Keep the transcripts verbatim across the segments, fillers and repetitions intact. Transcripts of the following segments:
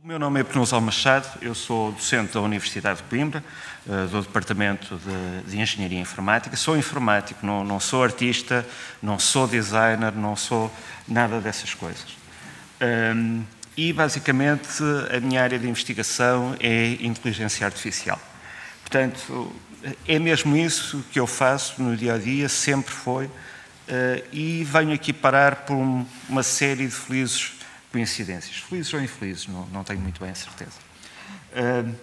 O meu nome é Penusal Machado, eu sou docente da Universidade de Coimbra, do Departamento de, de Engenharia Informática. Sou informático, não, não sou artista, não sou designer, não sou nada dessas coisas. Um, e, basicamente, a minha área de investigação é inteligência artificial. Portanto, é mesmo isso que eu faço no dia-a-dia, sempre foi, uh, e venho aqui parar por um, uma série de felizes coincidências. Felizes ou infelizes, não, não tenho muito bem a certeza. Uh,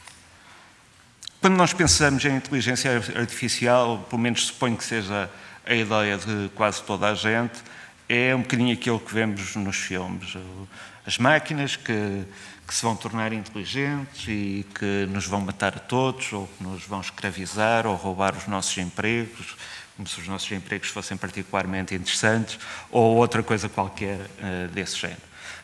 quando nós pensamos em inteligência artificial, pelo menos suponho que seja a ideia de quase toda a gente, é um bocadinho aquilo que vemos nos filmes. As máquinas que, que se vão tornar inteligentes e que nos vão matar a todos, ou que nos vão escravizar, ou roubar os nossos empregos, como se os nossos empregos fossem particularmente interessantes, ou outra coisa qualquer uh, desse género.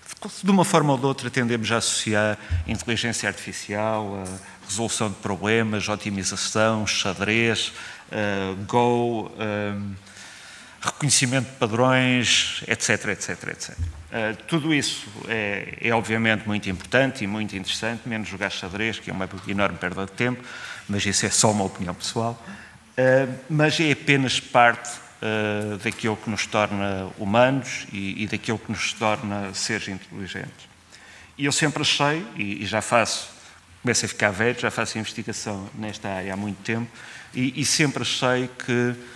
De uma forma ou de outra, tendemos a associar inteligência artificial, a resolução de problemas, otimização, xadrez, uh, Go, um, reconhecimento de padrões, etc, etc, etcétera. Uh, tudo isso é, é, obviamente, muito importante e muito interessante, menos jogar xadrez, que é uma enorme perda de tempo, mas isso é só uma opinião pessoal. Uh, mas é apenas parte Uh, daquilo que nos torna humanos e, e daquilo que nos torna seres inteligentes. E eu sempre achei, e, e já faço, começo a ficar velho, já faço investigação nesta área há muito tempo, e, e sempre achei que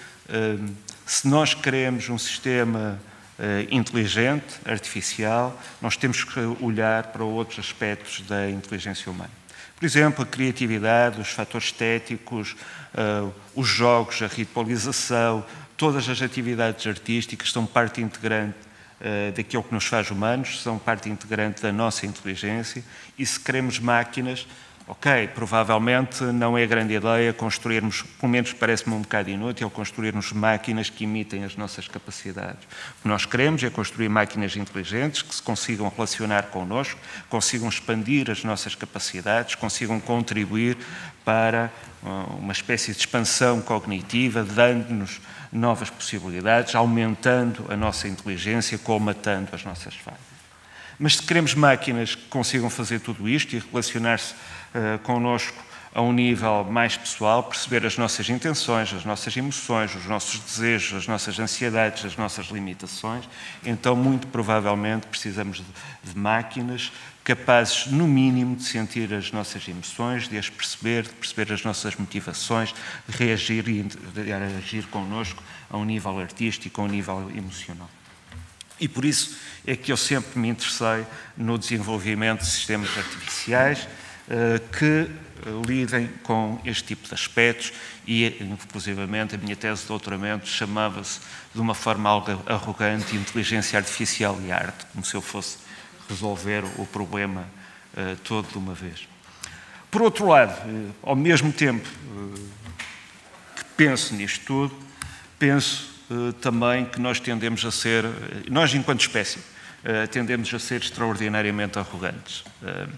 uh, se nós queremos um sistema uh, inteligente, artificial, nós temos que olhar para outros aspectos da inteligência humana. Por exemplo, a criatividade, os fatores estéticos, uh, os jogos, a ritualização, todas as atividades artísticas são parte integrante uh, daquilo que nos faz humanos, são parte integrante da nossa inteligência, e se queremos máquinas, ok, provavelmente não é grande ideia construirmos, pelo menos parece-me um bocado inútil, construirmos máquinas que imitem as nossas capacidades. O que nós queremos é construir máquinas inteligentes que se consigam relacionar connosco, consigam expandir as nossas capacidades, consigam contribuir para uma espécie de expansão cognitiva, dando-nos novas possibilidades, aumentando a nossa inteligência, colmatando as nossas falhas. Mas se queremos máquinas que consigam fazer tudo isto e relacionar-se uh, connosco a um nível mais pessoal, perceber as nossas intenções, as nossas emoções, os nossos desejos, as nossas ansiedades, as nossas limitações, então muito provavelmente precisamos de, de máquinas capazes, no mínimo, de sentir as nossas emoções, de as perceber, de perceber as nossas motivações, de reagir e de agir connosco a um nível artístico, a um nível emocional. E por isso é que eu sempre me interessei no desenvolvimento de sistemas artificiais uh, que lidem com este tipo de aspectos e, inclusivamente, a minha tese de doutoramento chamava-se, de uma forma algo arrogante, inteligência artificial e arte, como se eu fosse resolver o problema uh, todo de uma vez. Por outro lado, uh, ao mesmo tempo uh, que penso nisto tudo, penso uh, também que nós tendemos a ser, uh, nós enquanto espécie, uh, tendemos a ser extraordinariamente arrogantes. Uh,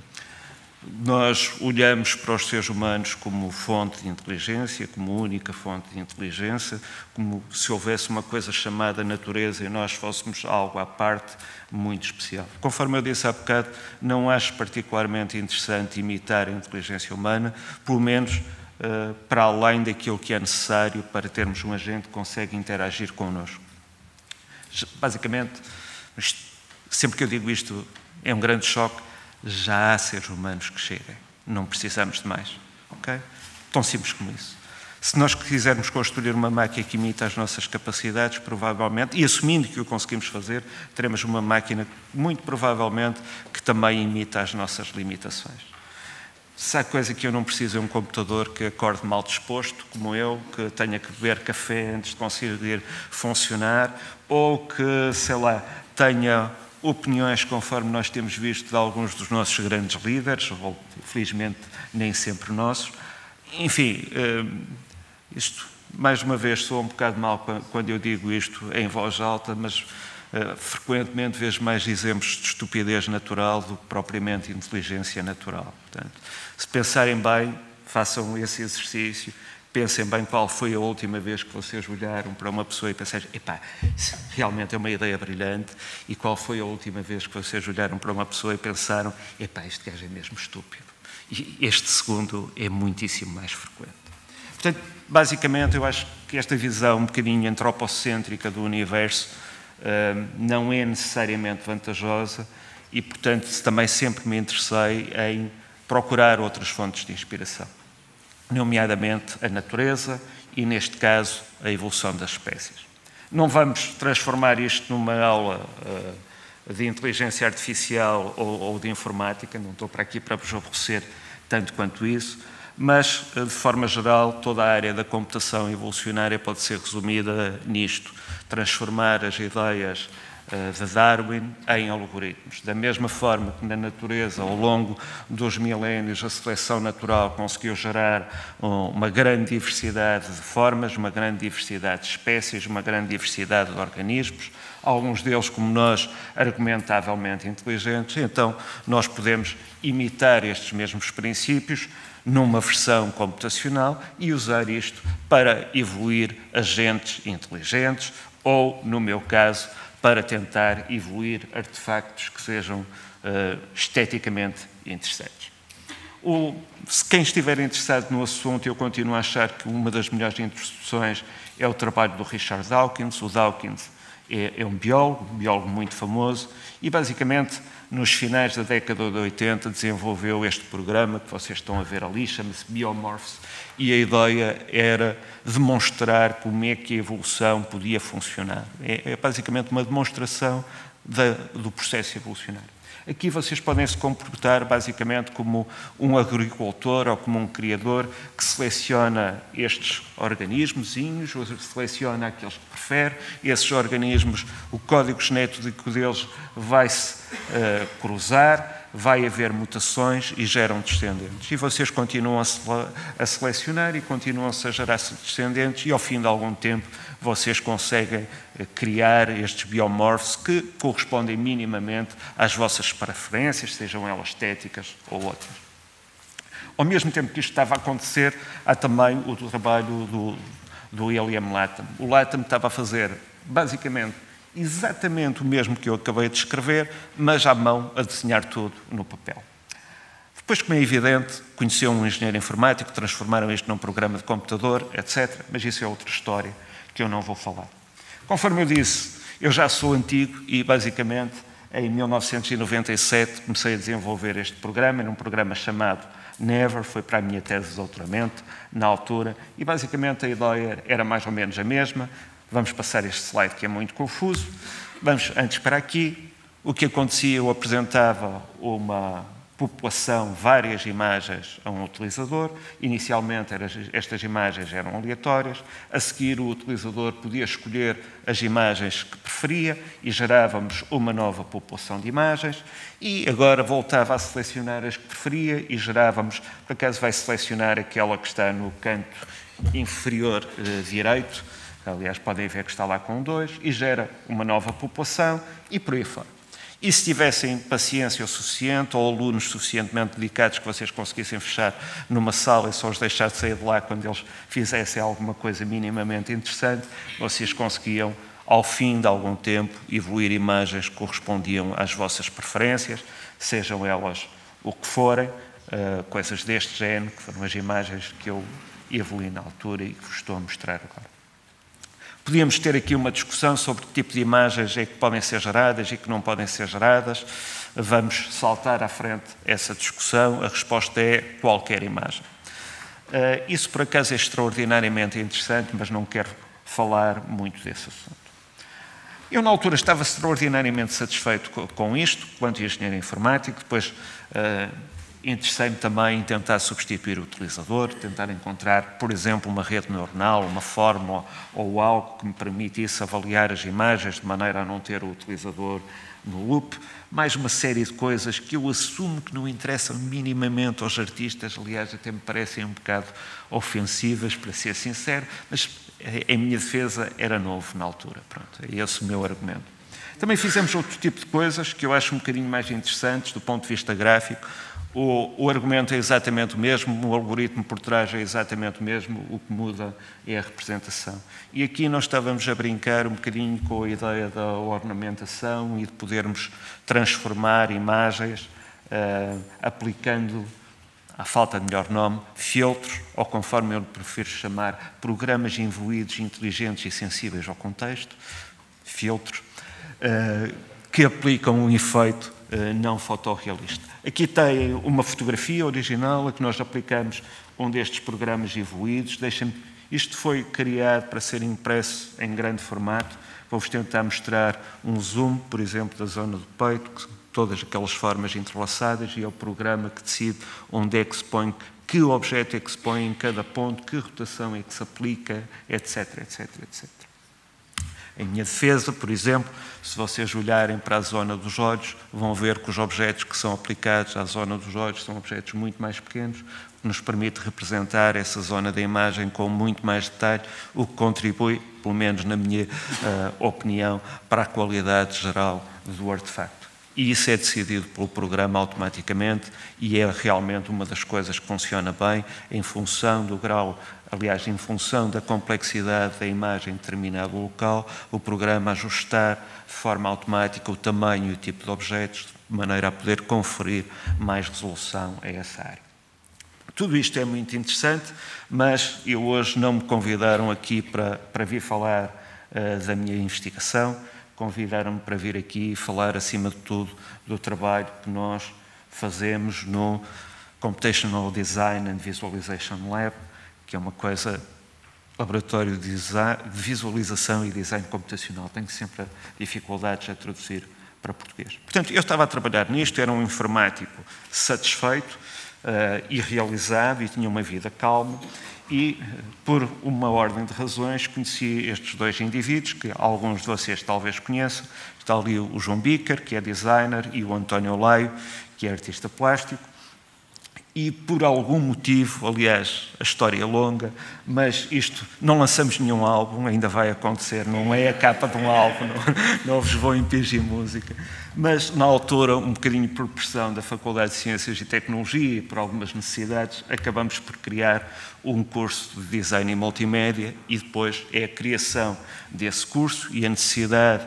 Nós olhamos para os seres humanos como fonte de inteligência, como única fonte de inteligência, como se houvesse uma coisa chamada natureza e nós fôssemos algo à parte muito especial. Conforme eu disse há bocado, não acho particularmente interessante imitar a inteligência humana, pelo menos uh, para além daquilo que é necessário para termos um agente que consegue interagir connosco. Basicamente, sempre que eu digo isto, é um grande choque. Já há seres humanos que cheguem. Não precisamos de mais. Okay? Tão simples como isso. Se nós quisermos construir uma máquina que imita as nossas capacidades, provavelmente, e assumindo que o conseguimos fazer, teremos uma máquina, muito provavelmente, que também imita as nossas limitações. Se há coisa que eu não preciso é um computador que acorde mal disposto, como eu, que tenha que beber café antes de conseguir funcionar, ou que, sei lá, tenha opiniões, conforme nós temos visto de alguns dos nossos grandes líderes, ou felizmente nem sempre nossos. Enfim, isto, mais uma vez, soa um bocado mal quando eu digo isto em voz alta, mas frequentemente vejo mais exemplos de estupidez natural do que propriamente inteligência natural. Portanto, se pensarem bem, façam esse exercício, pensem bem qual foi a última vez que vocês olharam para uma pessoa e pensaram, epá, realmente é uma ideia brilhante, e qual foi a última vez que vocês olharam para uma pessoa e pensaram, epá, este gajo é mesmo estúpido. E este segundo é muitíssimo mais frequente. Portanto, basicamente, eu acho que esta visão um bocadinho antropocêntrica do universo uh, não é necessariamente vantajosa e, portanto, também sempre me interessei em procurar outras fontes de inspiração, nomeadamente a natureza e, neste caso, a evolução das espécies. Não vamos transformar isto numa aula uh, de inteligência artificial ou, ou de informática, não estou para aqui para vos aborrecer tanto quanto isso, mas, de forma geral, toda a área da computação evolucionária pode ser resumida nisto: transformar as ideias de Darwin em algoritmos. Da mesma forma que na natureza, ao longo dos milénios, a seleção natural conseguiu gerar uma grande diversidade de formas, uma grande diversidade de espécies, uma grande diversidade de organismos, alguns deles, como nós, argumentavelmente inteligentes, então nós podemos imitar estes mesmos princípios numa versão computacional e usar isto para evoluir agentes inteligentes ou, no meu caso, para tentar evoluir artefactos que sejam uh, esteticamente interessantes. O, se quem estiver interessado no assunto, eu continuo a achar que uma das melhores introduções é o trabalho do Richard Dawkins. O Dawkins é, é um biólogo, um biólogo muito famoso, e basicamente nos finais da década de oitenta desenvolveu este programa que vocês estão a ver ali, chama-se Biomorphs, e a ideia era demonstrar como é que a evolução podia funcionar. É, é basicamente uma demonstração da, do processo evolucionário. Aqui vocês podem se comportar basicamente como um agricultor ou como um criador que seleciona estes organismozinhos, ou seleciona aqueles que prefere. Esses organismos, o código genético deles vai-se uh, cruzar, vai haver mutações e geram descendentes. E vocês continuam a, sele a selecionar e continuam-se a gerar descendentes, e ao fim de algum tempo vocês conseguem criar estes biomorphs que correspondem minimamente às vossas preferências, sejam elas estéticas ou outras. Ao mesmo tempo que isto estava a acontecer, há também o trabalho do, do William Latham. O Latham estava a fazer, basicamente, exatamente o mesmo que eu acabei de escrever, mas à mão, a desenhar tudo no papel. Depois, como é evidente, conheceu um engenheiro informático, transformaram isto num programa de computador, etcétera, mas isso é outra história que eu não vou falar. Conforme eu disse, eu já sou antigo e, basicamente, em mil novecentos e noventa e sete comecei a desenvolver este programa, num programa chamado Never, foi para a minha tese de doutoramento, na altura, e basicamente a ideia era mais ou menos a mesma. Vamos passar este slide que é muito confuso. Vamos antes para aqui. O que acontecia, eu apresentava uma população, várias imagens a um utilizador. Inicialmente estas imagens eram aleatórias. A seguir o utilizador podia escolher as imagens que preferia e gerávamos uma nova população de imagens. E agora voltava a selecionar as que preferia e gerávamos, por acaso vai selecionar aquela que está no canto inferior eh, direito. Aliás, podem ver que está lá com dois, e gera uma nova população e por aí fora. E se tivessem paciência o suficiente, ou alunos suficientemente dedicados que vocês conseguissem fechar numa sala e só os deixar de sair de lá quando eles fizessem alguma coisa minimamente interessante, vocês conseguiam, ao fim de algum tempo, evoluir imagens que correspondiam às vossas preferências, sejam elas o que forem, uh, coisas deste género, que foram as imagens que eu evolui na altura e que vos estou a mostrar agora. Podíamos ter aqui uma discussão sobre que tipo de imagens é que podem ser geradas e que não podem ser geradas. Vamos saltar à frente essa discussão. A resposta é qualquer imagem. Uh, isso, por acaso, é extraordinariamente interessante, mas não quero falar muito desse assunto. Eu, na altura, estava extraordinariamente satisfeito com isto, quanto engenheiro informático. Depois, uh, interessei-me também em tentar substituir o utilizador, tentar encontrar, por exemplo, uma rede neuronal, uma fórmula ou algo que me permitisse avaliar as imagens de maneira a não ter o utilizador no loop. Mais uma série de coisas que eu assumo que não interessam minimamente aos artistas, aliás, até me parecem um bocado ofensivas, para ser sincero, mas em minha defesa era novo na altura. Pronto, é esse o meu argumento. Também fizemos outro tipo de coisas que eu acho um bocadinho mais interessantes do ponto de vista gráfico. O, o argumento é exatamente o mesmo, o algoritmo por trás é exatamente o mesmo, o que muda é a representação. E aqui nós estávamos a brincar um bocadinho com a ideia da ornamentação e de podermos transformar imagens uh, aplicando, à falta de melhor nome, filtros, ou conforme eu prefiro chamar, programas imbuídos, inteligentes e sensíveis ao contexto, filtros, uh, que aplicam um efeito uh, não fotorrealista. Aqui tem uma fotografia original a que nós aplicamos um destes programas evoluídos. Deixem-me, isto foi criado para ser impresso em grande formato. Vou-vos tentar mostrar um zoom, por exemplo, da zona do peito, todas aquelas formas entrelaçadas, e é o programa que decide onde é que se põe, que objeto é que se põe em cada ponto, que rotação é que se aplica, etc, etc, etcétera. Em minha defesa, por exemplo, se vocês olharem para a zona dos olhos, vão ver que os objetos que são aplicados à zona dos olhos são objetos muito mais pequenos, o que nos permite representar essa zona da imagem com muito mais detalhe, o que contribui, pelo menos na minha uh, opinião, para a qualidade geral do artefacto. E isso é decidido pelo programa automaticamente e é realmente uma das coisas que funciona bem em função do grau, aliás, em função da complexidade da imagem em determinado local, o programa ajustar de forma automática o tamanho e o tipo de objetos, de maneira a poder conferir mais resolução a essa área. Tudo isto é muito interessante, mas eu hoje não me convidaram aqui para, para vir falar uh, da minha investigação. Convidaram-me para vir aqui e falar, acima de tudo, do trabalho que nós fazemos no Computational Design and Visualization Lab, que é uma coisa, laboratório de visualização e design computacional. Tenho sempre dificuldades a traduzir para português. Portanto, eu estava a trabalhar nisto, era um informático satisfeito uh, e realizado e tinha uma vida calma. E, por uma ordem de razões, conheci estes dois indivíduos, que alguns de vocês talvez conheçam. Está ali o João Bicker, que é designer, e o António Laio, que é artista plástico. E, por algum motivo, aliás, a história é longa, mas isto, não lançamos nenhum álbum, ainda vai acontecer, não é a capa de um álbum, não, não vos vou impingir música. Mas, na altura, um bocadinho por pressão da Faculdade de Ciências e Tecnologia e por algumas necessidades, acabamos por criar um curso de Design e Multimédia e depois é a criação desse curso e a necessidade,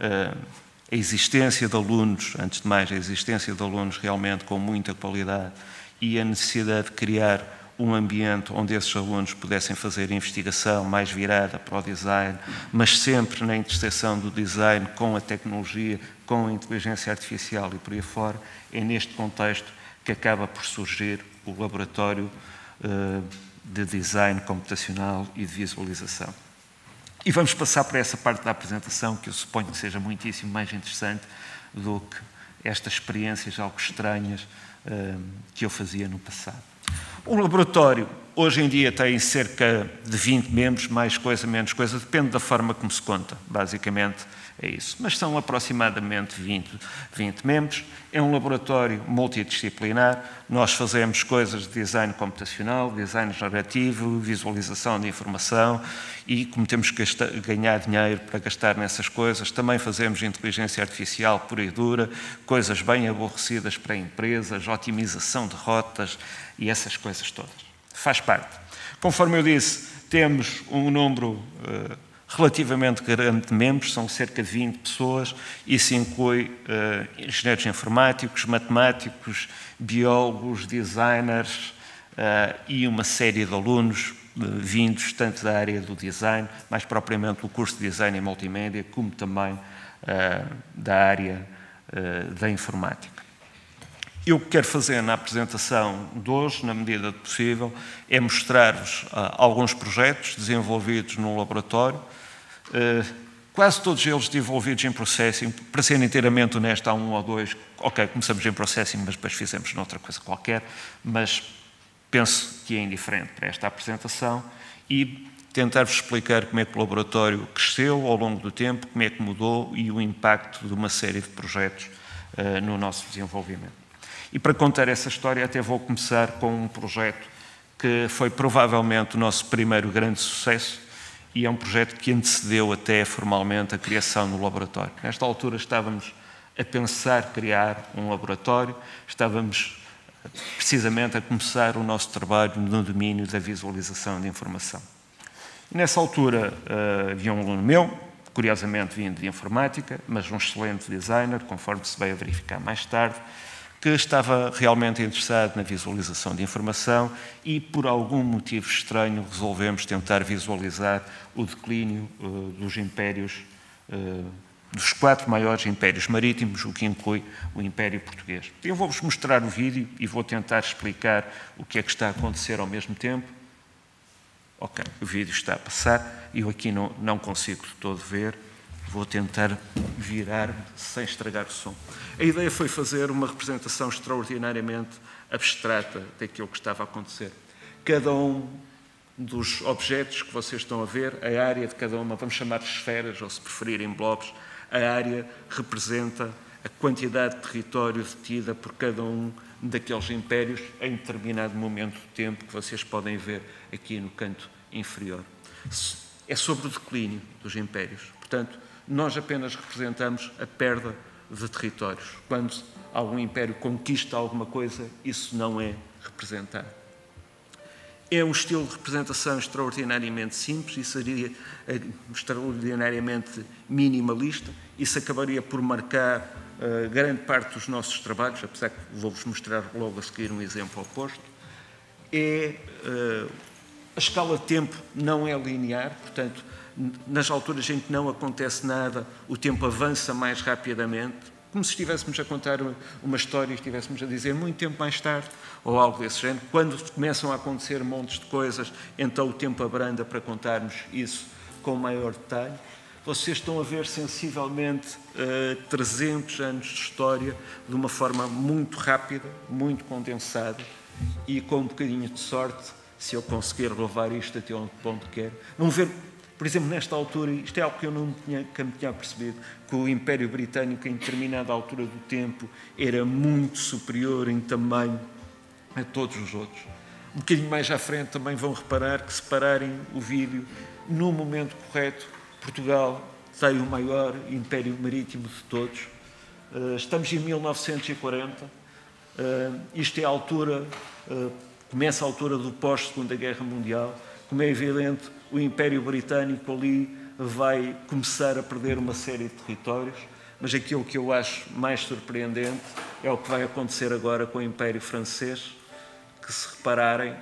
a existência de alunos, antes de mais, a existência de alunos realmente com muita qualidade e a necessidade de criar um ambiente onde esses alunos pudessem fazer investigação mais virada para o design, mas sempre na interseção do design com a tecnologia, com a inteligência artificial e por aí fora, é neste contexto que acaba por surgir o laboratório uh, de design computacional e de visualização. E vamos passar por essa parte da apresentação, que eu suponho que seja muitíssimo mais interessante do que estas experiências algo estranhas uh, que eu fazia no passado. O laboratório, hoje em dia, tem cerca de vinte membros, mais coisa, menos coisa, depende da forma como se conta, basicamente é isso. Mas são aproximadamente vinte, vinte membros. É um laboratório multidisciplinar, nós fazemos coisas de design computacional, design generativo, visualização de informação e, como temos que gastar, ganhar dinheiro para gastar nessas coisas, também fazemos inteligência artificial pura e dura, coisas bem aborrecidas para empresas, otimização de rotas e essas coisas todas. Faz parte. Conforme eu disse, temos um número uh, relativamente grande de membros, são cerca de vinte pessoas, isso inclui uh, engenheiros informáticos, matemáticos, biólogos, designers uh, e uma série de alunos uh, vindos tanto da área do design, mais propriamente do curso de design e multimédia, como também uh, da área uh, da informática. Eu o que quero fazer na apresentação de hoje, na medida do possível, é mostrar-vos uh, alguns projetos desenvolvidos no laboratório, uh, quase todos eles desenvolvidos em processing. Para ser inteiramente honesto, há um ou dois, ok, começamos em processing, mas depois fizemos noutra coisa qualquer, mas penso que é indiferente para esta apresentação e tentar-vos explicar como é que o laboratório cresceu ao longo do tempo, como é que mudou e o impacto de uma série de projetos uh, no nosso desenvolvimento. E para contar essa história até vou começar com um projeto que foi provavelmente o nosso primeiro grande sucesso e é um projeto que antecedeu até formalmente a criação do laboratório. Nesta altura estávamos a pensar criar um laboratório, estávamos precisamente a começar o nosso trabalho no domínio da visualização de informação. E nessa altura havia um aluno meu, curiosamente vindo de informática, mas um excelente designer, conforme se veio a verificar mais tarde, que estava realmente interessado na visualização de informação e, por algum motivo estranho, resolvemos tentar visualizar o declínio uh, dos impérios, uh, dos quatro maiores impérios marítimos, o que inclui o Império Português. Eu vou-vos mostrar o vídeo e vou tentar explicar o que é que está a acontecer ao mesmo tempo. Ok, o vídeo está a passar, eu aqui não, não consigo de todo ver. Vou tentar virar-me sem estragar o som. A ideia foi fazer uma representação extraordinariamente abstrata daquilo que estava a acontecer. Cada um dos objetos que vocês estão a ver, a área de cada uma, vamos chamar de esferas, ou se preferirem blobs, a área representa a quantidade de território detida por cada um daqueles impérios em determinado momento do tempo que vocês podem ver aqui no canto inferior. É sobre o declínio dos impérios. Portanto, nós apenas representamos a perda de territórios. Quando algum império conquista alguma coisa, isso não é representado. É um estilo de representação extraordinariamente simples e seria extraordinariamente minimalista. Isso acabaria por marcar uh, grande parte dos nossos trabalhos, apesar que vou-vos mostrar logo a seguir um exemplo oposto. É, uh, a escala de tempo não é linear, portanto, nas alturas em que não acontece nada, o tempo avança mais rapidamente, como se estivéssemos a contar uma história e estivéssemos a dizer muito tempo mais tarde, ou algo desse género. Quando começam a acontecer montes de coisas, então o tempo abranda para contarmos isso com maior detalhe. Vocês estão a ver sensivelmente uh, trezentos anos de história de uma forma muito rápida, muito condensada e com um bocadinho de sorte, se eu conseguir levar isto até onde ponto quero. Vão ver. Por exemplo, nesta altura, isto é algo que eu não tinha, que me tinha percebido, que o Império Britânico, em determinada altura do tempo, era muito superior em tamanho a todos os outros. Um bocadinho mais à frente também vão reparar que, se pararem o vídeo, no momento correto, Portugal tem o maior império marítimo de todos. Estamos em mil novecentos e quarenta, isto é a altura, começa a altura do pós-Segunda Guerra Mundial. Como é evidente, o Império Britânico ali vai começar a perder uma série de territórios, mas aquilo que eu acho mais surpreendente é o que vai acontecer agora com o Império Francês, que, se repararem,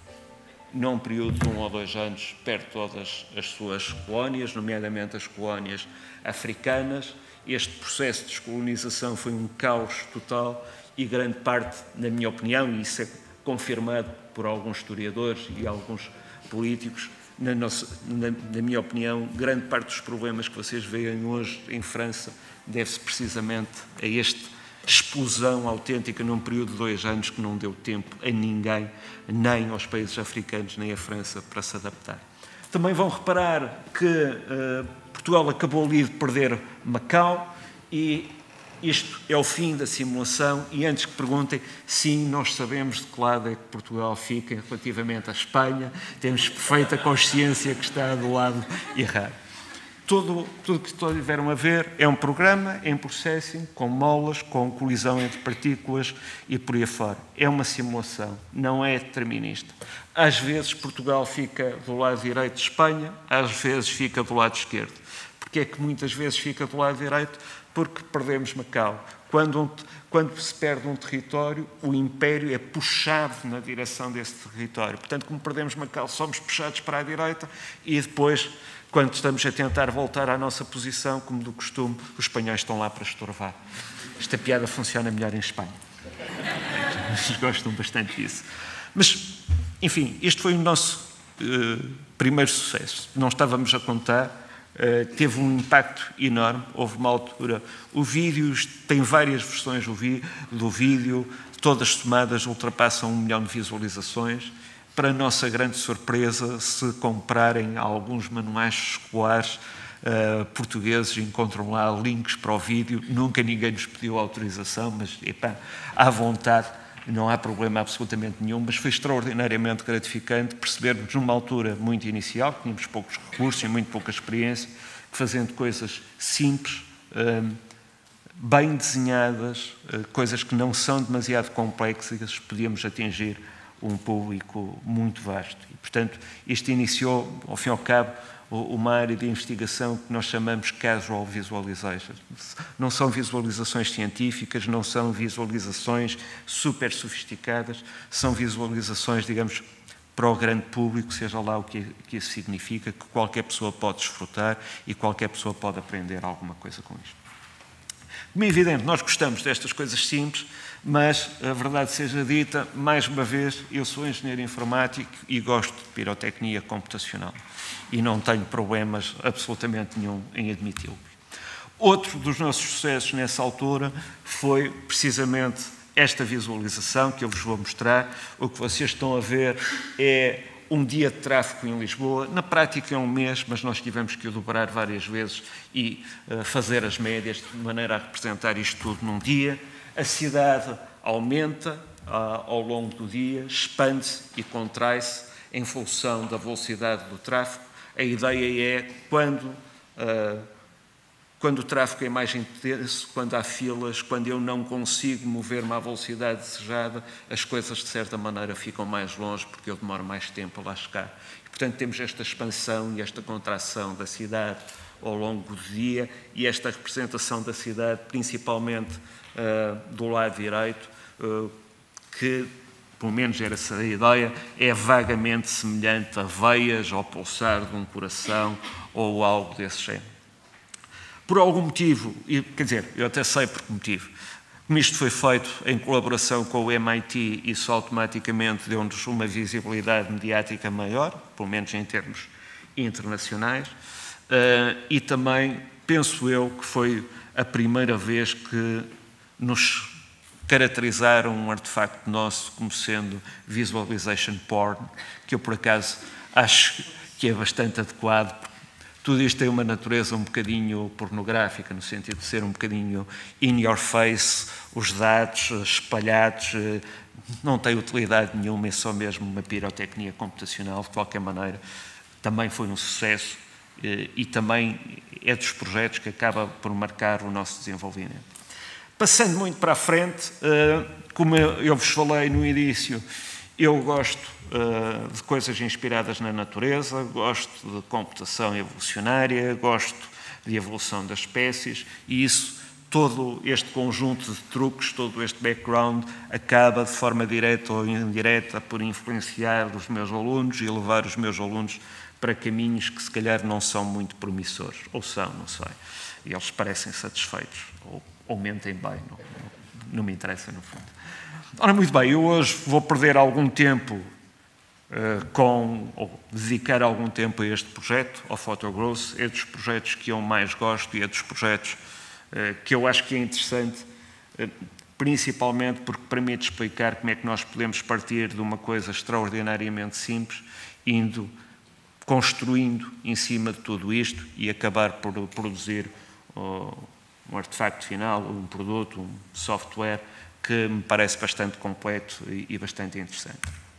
num período de um ou dois anos, perde todas as suas colónias, nomeadamente as colónias africanas. Este processo de descolonização foi um caos total e grande parte, na minha opinião, e isso é confirmado por alguns historiadores e alguns políticos, na, nossa, na, na minha opinião, grande parte dos problemas que vocês veem hoje em França deve-se precisamente a esta explosão autêntica num período de dois anos que não deu tempo a ninguém, nem aos países africanos, nem à França, para se adaptar. Também vão reparar que uh, Portugal acabou ali de perder Macau e isto é o fim da simulação. E antes que perguntem, sim, nós sabemos de que lado é que Portugal fica relativamente à Espanha, temos perfeita consciência que está do lado errado. Tudo, tudo que estiveram a ver é um programa em processing, com molas, com colisão entre partículas e por aí fora. É uma simulação, não é determinista. Às vezes Portugal fica do lado direito de Espanha, às vezes fica do lado esquerdo. Porquê é que muitas vezes fica do lado direito? Porque perdemos Macau. Quando, um, quando se perde um território, o império é puxado na direção desse território. Portanto, como perdemos Macau, somos puxados para a direita e depois, quando estamos a tentar voltar à nossa posição, como do costume, os espanhóis estão lá para estorvar. Esta piada funciona melhor em Espanha. Eles gostam bastante disso. Mas, enfim, este foi o nosso uh, primeiro sucesso. Não estávamos a contar. Uh, teve um impacto enorme. Houve uma altura, o vídeo tem várias versões do, vi, do vídeo, todas somadas ultrapassam um milhão de visualizações. Para a nossa grande surpresa, se comprarem alguns manuais escolares uh, portugueses, encontram lá links para o vídeo. Nunca ninguém nos pediu autorização, mas epá, à vontade, não há problema absolutamente nenhum, mas foi extraordinariamente gratificante percebermos, numa altura muito inicial, que tínhamos poucos recursos e muito pouca experiência, que fazendo coisas simples, um, bem desenhadas, coisas que não são demasiado complexas, podíamos atingir um público muito vasto. E, portanto, isto iniciou, ao fim e ao cabo, uma área de investigação que nós chamamos Casual Visualization. Não são visualizações científicas, não são visualizações super sofisticadas, são visualizações, digamos, para o grande público, seja lá o que isso significa, que qualquer pessoa pode desfrutar e qualquer pessoa pode aprender alguma coisa com isto. Como é evidente, nós gostamos destas coisas simples, mas, a verdade seja dita, mais uma vez, eu sou engenheiro informático e gosto de pirotecnia computacional. E não tenho problemas absolutamente nenhum em admiti-lo. Outro dos nossos sucessos nessa altura foi precisamente esta visualização que eu vos vou mostrar. O que vocês estão a ver é um dia de tráfego em Lisboa. Na prática é um mês, mas nós tivemos que o dobrar várias vezes e uh, fazer as médias de maneira a representar isto tudo num dia. A cidade aumenta uh, ao longo do dia, expande-se e contrai-se em função da velocidade do tráfego. A ideia é quando, uh, quando o tráfego é mais intenso, quando há filas, quando eu não consigo mover-me à velocidade desejada, as coisas de certa maneira ficam mais longe porque eu demoro mais tempo a lá chegar. E, portanto, temos esta expansão e esta contração da cidade ao longo do dia e esta representação da cidade, principalmente uh, do lado direito, uh, que, pelo menos era essa a ideia, é vagamente semelhante a veias, ao pulsar de um coração ou algo desse género. Por algum motivo, quer dizer, eu até sei por que motivo, como isto foi feito em colaboração com o M I T, isso automaticamente deu-nos uma visibilidade mediática maior, pelo menos em termos internacionais, e também penso eu que foi a primeira vez que nos caracterizaram um artefacto nosso como sendo visualization porn, que eu por acaso acho que é bastante adequado. Tudo isto tem uma natureza um bocadinho pornográfica, no sentido de ser um bocadinho in your face, os dados espalhados, não tem utilidade nenhuma, é só mesmo uma pirotecnia computacional. De qualquer maneira, também foi um sucesso e também é dos projetos que acaba por marcar o nosso desenvolvimento. Passando muito para a frente, como eu vos falei no início, eu gosto de coisas inspiradas na natureza, gosto de computação evolucionária, gosto de evolução das espécies e isso, todo este conjunto de truques, todo este background, acaba de forma direta ou indireta por influenciar os meus alunos e levar os meus alunos para caminhos que se calhar não são muito promissores, ou são, não sei, e eles parecem satisfeitos, ou, ou mentem bem, não, não, não me interessa no fundo. Ora, muito bem, eu hoje vou perder algum tempo uh, com, ou dedicar algum tempo a este projeto, ao Photogrowth, é dos projetos que eu mais gosto e é dos projetos uh, que eu acho que é interessante, uh, principalmente porque permite explicar como é que nós podemos partir de uma coisa extraordinariamente simples, indo construindo em cima de tudo isto e acabar por produzir uh, um artefacto final, um produto, um software que me parece bastante completo e, e bastante interessante.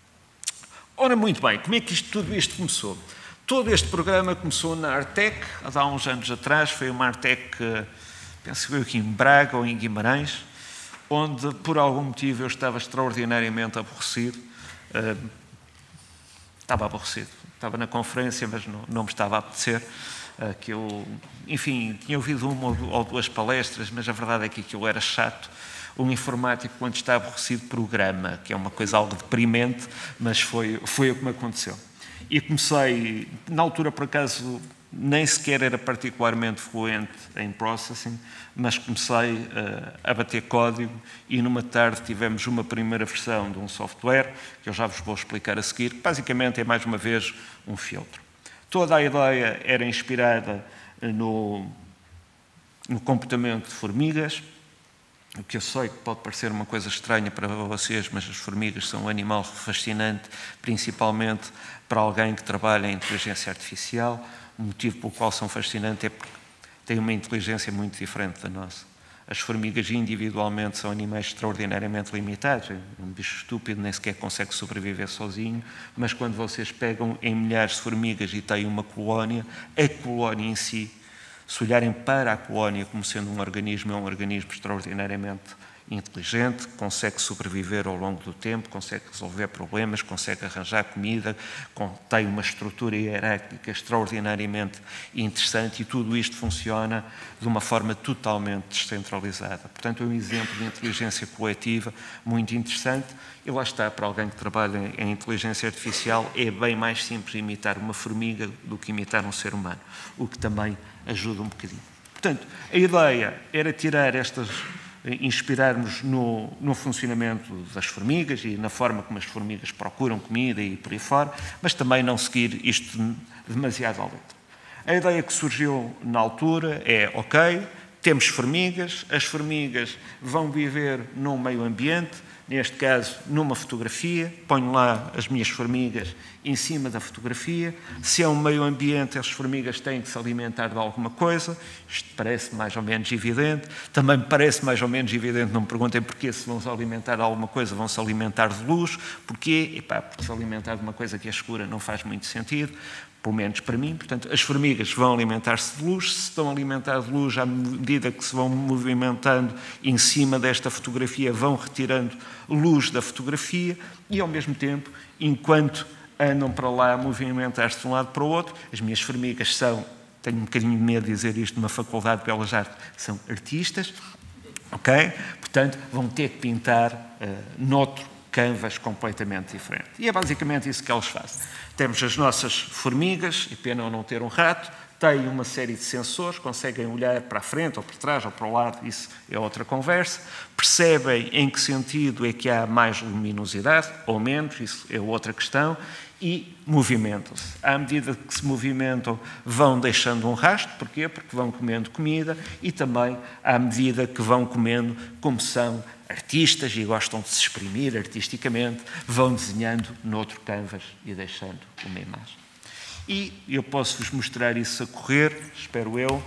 Ora, muito bem, como é que isto, tudo isto começou? Todo este programa começou na Artec, há uns anos atrás, foi uma Artec, penso eu que em Braga ou em Guimarães, onde por algum motivo eu estava extraordinariamente aborrecido, uh, estava aborrecido, estava na conferência, mas não, não me estava a apetecer, uh, que eu, enfim, tinha ouvido uma ou duas palestras, mas a verdade é que aquilo era chato. Um informático, quando está aborrecido, programa, que é uma coisa algo deprimente, mas foi, foi o que me aconteceu. E comecei, na altura, por acaso, nem sequer era particularmente fluente em processing, mas comecei uh, a bater código e numa tarde tivemos uma primeira versão de um software, que eu já vos vou explicar a seguir, que basicamente é, mais uma vez, um filtro. Toda a ideia era inspirada no, no comportamento de formigas, o que eu sei que pode parecer uma coisa estranha para vocês, mas as formigas são um animal fascinante, principalmente para alguém que trabalha em inteligência artificial. O motivo pelo qual são fascinantes é porque têm uma inteligência muito diferente da nossa. As formigas individualmente são animais extraordinariamente limitados. Um bicho estúpido nem sequer consegue sobreviver sozinho, mas quando vocês pegam em milhares de formigas e têm uma colónia, a colónia em si se olharem para a colónia como sendo um organismo, é um organismo extraordinariamente inteligente, consegue sobreviver ao longo do tempo, consegue resolver problemas, consegue arranjar comida, tem uma estrutura hierárquica extraordinariamente interessante e tudo isto funciona de uma forma totalmente descentralizada. Portanto, é um exemplo de inteligência coletiva muito interessante e lá está, para alguém que trabalha em inteligência artificial, é bem mais simples imitar uma formiga do que imitar um ser humano, o que também ajuda um bocadinho. Portanto, a ideia era tirar estas... inspirarmos no, no funcionamento das formigas e na forma como as formigas procuram comida e por aí fora, mas também não seguir isto demasiado à letra. A ideia que surgiu na altura é, ok, temos formigas, as formigas vão viver num meio ambiente, neste caso numa fotografia, ponho lá as minhas formigas em cima da fotografia, se é um meio ambiente as formigas têm que se alimentar de alguma coisa, isto parece mais ou menos evidente, também me parece mais ou menos evidente, não me perguntem porquê se vão se alimentar de alguma coisa, vão se alimentar de luz, porquê? Epá, porque se alimentar de uma coisa que é escura não faz muito sentido, pelo menos para mim. Portanto, as formigas vão alimentar-se de luz, se estão a alimentar de luz, à medida que se vão movimentando em cima desta fotografia, vão retirando luz da fotografia e, ao mesmo tempo, enquanto andam para lá a movimentar-se de um lado para o outro, as minhas formigas são, tenho um bocadinho de medo de dizer isto numa faculdade de Belas Artes, são artistas, ok? Portanto, vão ter que pintar uh, noutro canvas completamente diferente. E é basicamente isso que eles fazem. Temos as nossas formigas, e pena não ter um rato, têm uma série de sensores, conseguem olhar para a frente, ou para trás, ou para o lado, isso é outra conversa, percebem em que sentido é que há mais luminosidade, ou menos, isso é outra questão, e movimentam-se. À medida que se movimentam, vão deixando um rastro, porquê? Porque vão comendo comida, e também à medida que vão comendo, como são artistas e gostam de se exprimir artisticamente, vão desenhando noutro canvas e deixando uma imagem. E eu posso-vos mostrar isso a correr, espero eu.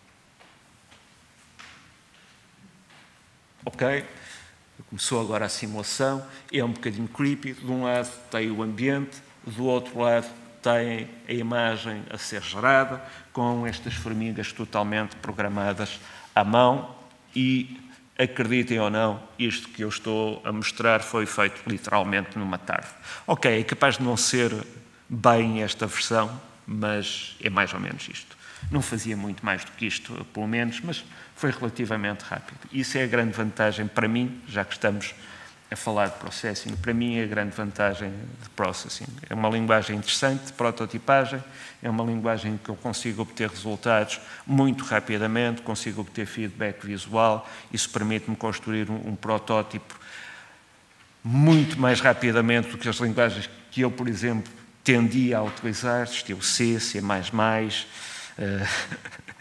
Ok, começou agora a simulação, é um bocadinho creepy, de um lado tem o ambiente, do outro lado tem a imagem a ser gerada, com estas formigas totalmente programadas à mão e, acreditem ou não, isto que eu estou a mostrar foi feito literalmente numa tarde. Ok, é capaz de não ser bem esta versão, mas é mais ou menos isto. Não fazia muito mais do que isto, pelo menos, mas foi relativamente rápido. Isso é a grande vantagem para mim, já que estamos a falar de processing, para mim é a grande vantagem de processing. É uma linguagem interessante de prototipagem, é uma linguagem que eu consigo obter resultados muito rapidamente, consigo obter feedback visual, isso permite-me construir um, um protótipo muito mais rapidamente do que as linguagens que eu, por exemplo, tendia a utilizar, estilo C, C++, uh,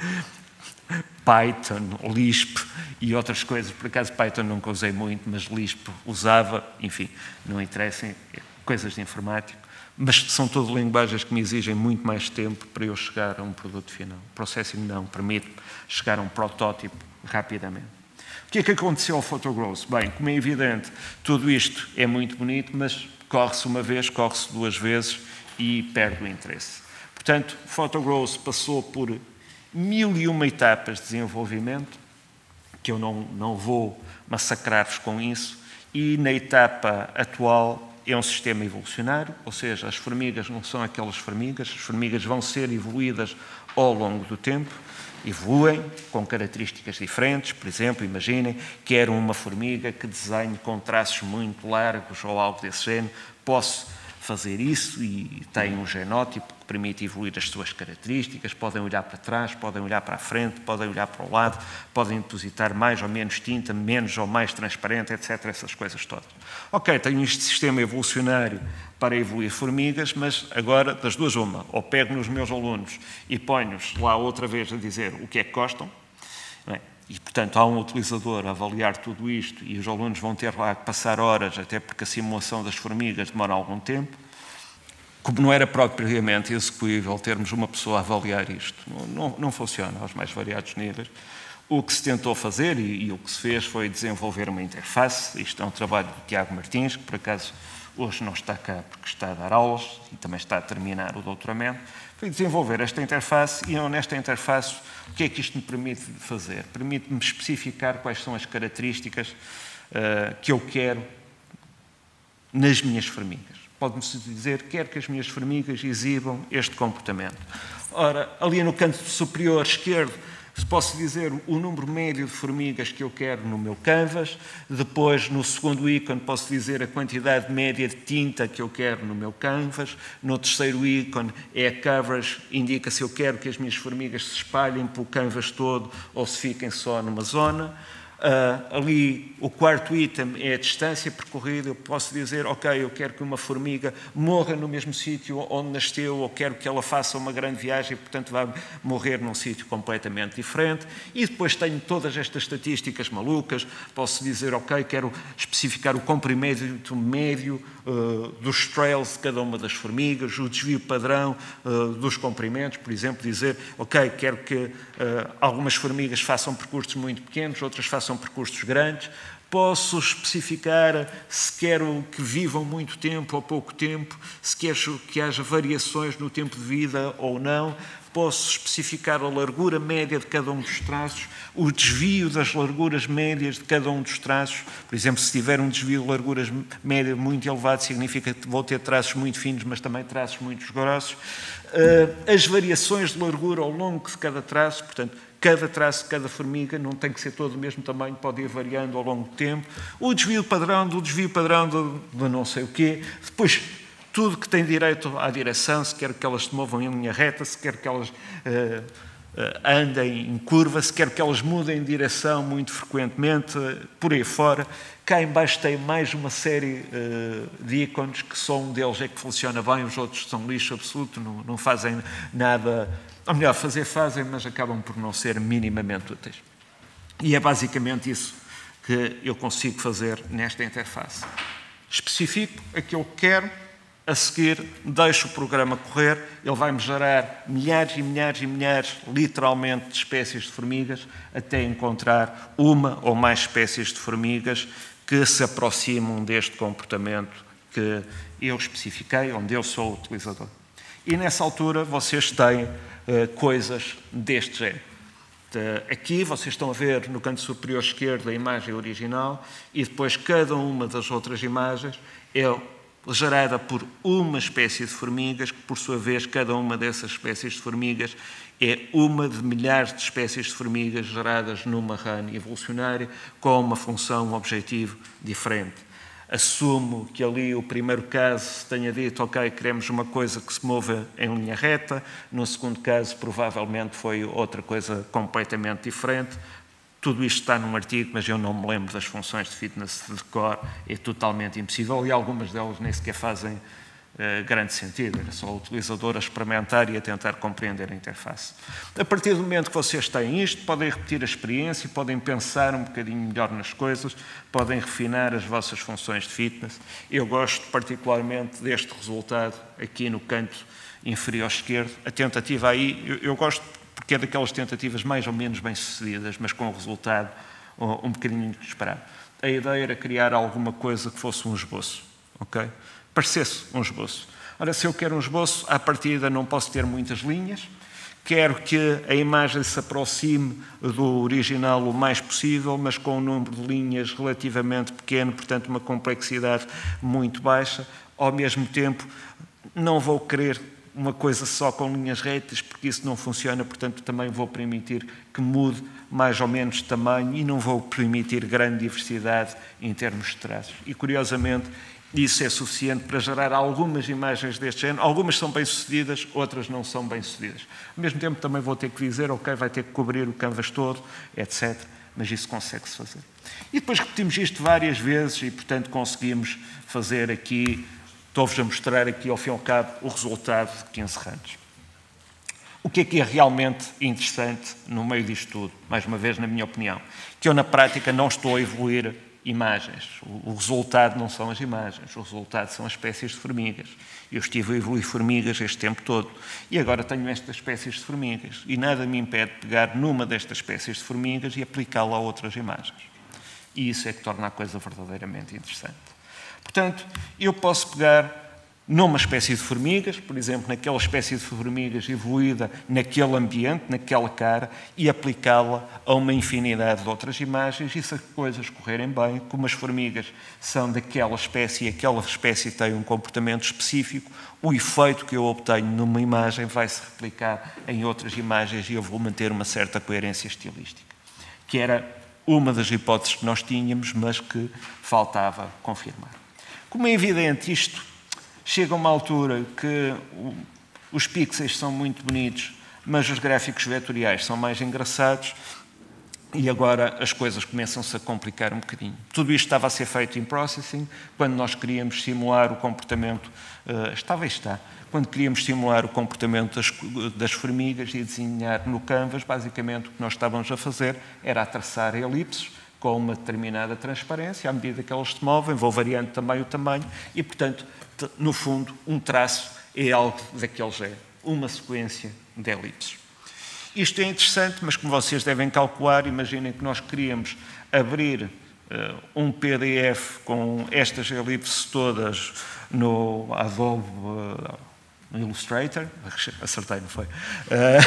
Python, Lisp e outras coisas. Por acaso Python nunca usei muito, mas Lisp usava, enfim, não interessem, coisas de informática, mas são todas linguagens que me exigem muito mais tempo para eu chegar a um produto final. O processing não, permite chegar a um protótipo rapidamente. O que é que aconteceu ao Photogross? Bem, como é evidente, tudo isto é muito bonito, mas corre-se uma vez, corre-se duas vezes e perde o interesse. Portanto, o Photogross passou por mil e uma etapas de desenvolvimento, que eu não, não vou massacrar-vos com isso, e na etapa atual é um sistema evolucionário, ou seja, as formigas não são aquelas formigas, as formigas vão ser evoluídas ao longo do tempo, evoluem com características diferentes, por exemplo, imaginem, quero uma formiga que desenhe com traços muito largos ou algo desse género, posso fazer isso e tem um genótipo que permite evoluir as suas características, podem olhar para trás, podem olhar para a frente, podem olhar para o lado, podem depositar mais ou menos tinta, menos ou mais transparente, etcétera, essas coisas todas. Ok, tenho este sistema evolucionário para evoluir formigas, mas agora, das duas uma, ou pego nos meus alunos e ponho-os lá outra vez a dizer o que é que gostam, bem, e, portanto, há um utilizador a avaliar tudo isto e os alunos vão ter lá que passar horas, até porque a simulação das formigas demora algum tempo. Como não era propriamente execuível termos uma pessoa a avaliar isto, não, não, não funciona aos mais variados níveis. O que se tentou fazer e, e o que se fez foi desenvolver uma interface. Isto é um trabalho do Tiago Martins, que por acaso hoje não está cá porque está a dar aulas e também está a terminar o doutoramento, foi desenvolver esta interface e nesta interface o que é que isto me permite fazer? Permite-me especificar quais são as características uh, que eu quero nas minhas formigas. Pode-me dizer, quero que as minhas formigas exibam este comportamento. Ora, ali no canto superior esquerdo, posso dizer o número médio de formigas que eu quero no meu canvas. Depois, no segundo ícone, posso dizer a quantidade média de tinta que eu quero no meu canvas. No terceiro ícone é a coverage, indica se eu quero que as minhas formigas se espalhem pelo canvas todo ou se fiquem só numa zona. Uh, ali, o quarto item é a distância percorrida. Eu posso dizer, ok, eu quero que uma formiga morra no mesmo sítio onde nasceu, ou quero que ela faça uma grande viagem e, portanto, vai morrer num sítio completamente diferente. E depois tenho todas estas estatísticas malucas. Posso dizer, ok, quero especificar o comprimento médio uh, dos trails de cada uma das formigas, o desvio padrão uh, dos comprimentos. Por exemplo, dizer, ok, quero que uh, algumas formigas façam percursos muito pequenos, outras façam são percursos grandes. Posso especificar se quero que vivam muito tempo ou pouco tempo, se quero que haja variações no tempo de vida ou não. Posso especificar a largura média de cada um dos traços, o desvio das larguras médias de cada um dos traços. Por exemplo, se tiver um desvio de larguras média muito elevado, significa que vou ter traços muito finos, mas também traços muito grossos. As variações de largura ao longo de cada traço, portanto, cada traço de cada formiga não tem que ser todo o mesmo tamanho, pode ir variando ao longo do tempo. O desvio padrão do desvio padrão do, do não sei o quê. Depois, tudo que tem direito à direção, se quero que elas se movam em linha reta, se quero que elas uh, uh, andem em curva, se quero que elas mudem de direção muito frequentemente, uh, por aí fora. Cá em baixo tem mais uma série uh, de ícones, que só um deles é que funciona bem, os outros são lixo absoluto, não, não fazem nada. Ou melhor, fazer fazem, mas acabam por não ser minimamente úteis. E é basicamente isso que eu consigo fazer nesta interface. Especifico aquilo que quero, a seguir deixo o programa correr, ele vai-me gerar milhares e milhares e milhares, literalmente, de espécies de formigas, até encontrar uma ou mais espécies de formigas que se aproximam deste comportamento que eu especifiquei, onde eu sou o utilizador. E nessa altura vocês têm uh, coisas deste género. Uh, aqui vocês estão a ver no canto superior esquerdo a imagem original e depois cada uma das outras imagens é gerada por uma espécie de formigas, que por sua vez cada uma dessas espécies de formigas é uma de milhares de espécies de formigas geradas numa run evolucionária com uma função, um objetivo diferente. Assumo que ali o primeiro caso tenha dito, ok, queremos uma coisa que se mova em linha reta. No segundo caso, provavelmente foi outra coisa completamente diferente. Tudo isto está num artigo, mas eu não me lembro das funções de fitness de cor. É totalmente impossível e algumas delas nem sequer fazem uh, grande sentido. Era só o utilizador a experimentar e a tentar compreender a interface. A partir do momento que vocês têm isto, podem repetir a experiência, podem pensar um bocadinho melhor nas coisas, podem refinar as vossas funções de fitness. Eu gosto particularmente deste resultado aqui no canto inferior esquerdo. A tentativa aí, eu, eu gosto porque é daquelas tentativas mais ou menos bem-sucedidas, mas com um resultado um, um bocadinho esperado. A ideia era criar alguma coisa que fosse um esboço, ok? Parecesse um esboço. Ora, se eu quero um esboço, à partida não posso ter muitas linhas, quero que a imagem se aproxime do original o mais possível, mas com um número de linhas relativamente pequeno, portanto uma complexidade muito baixa. Ao mesmo tempo, não vou querer uma coisa só com linhas retas, porque isso não funciona, portanto também vou permitir que mude mais ou menos de tamanho e não vou permitir grande diversidade em termos de traços. E, curiosamente, isso é suficiente para gerar algumas imagens deste género. Algumas são bem-sucedidas, outras não são bem-sucedidas. Ao mesmo tempo também vou ter que dizer, ok, vai ter que cobrir o canvas todo, etcétera. Mas isso consegue-se fazer. E depois repetimos isto várias vezes e, portanto, conseguimos fazer aqui. Estou-vos a mostrar aqui, ao fim e ao cabo, o resultado de quinze runs. O que é que é realmente interessante no meio disto tudo? Mais uma vez, na minha opinião, que eu, na prática, não estou a evoluir imagens. O resultado não são as imagens, o resultado são as espécies de formigas. Eu estive a evoluir formigas este tempo todo e agora tenho estas espécies de formigas e nada me impede de pegar numa destas espécies de formigas e aplicá-la a outras imagens. E isso é que torna a coisa verdadeiramente interessante. Portanto, eu posso pegar numa espécie de formigas, por exemplo, naquela espécie de formigas evoluída naquele ambiente, naquela cara, e aplicá-la a uma infinidade de outras imagens, e se as coisas correrem bem, como as formigas são daquela espécie e aquela espécie tem um comportamento específico, o efeito que eu obtenho numa imagem vai se replicar em outras imagens e eu vou manter uma certa coerência estilística, que era uma das hipóteses que nós tínhamos, mas que faltava confirmar. Como é evidente, isto chega a uma altura que os pixels são muito bonitos, mas os gráficos vetoriais são mais engraçados e agora as coisas começam-se a complicar um bocadinho. Tudo isto estava a ser feito em processing, quando nós queríamos simular o comportamento, uh, estava e está, quando queríamos simular o comportamento das, das formigas e desenhar no Canvas, basicamente o que nós estávamos a fazer era a traçar elipses com uma determinada transparência, à medida que elas se movem, vou variando também o tamanho e, portanto, no fundo, um traço é algo daquele género, uma sequência de elipses. Isto é interessante, mas como vocês devem calcular, imaginem que nós queríamos abrir uh, um P D F com estas elipses todas no Adobe uh, no Illustrator, acertei, não foi? Uh,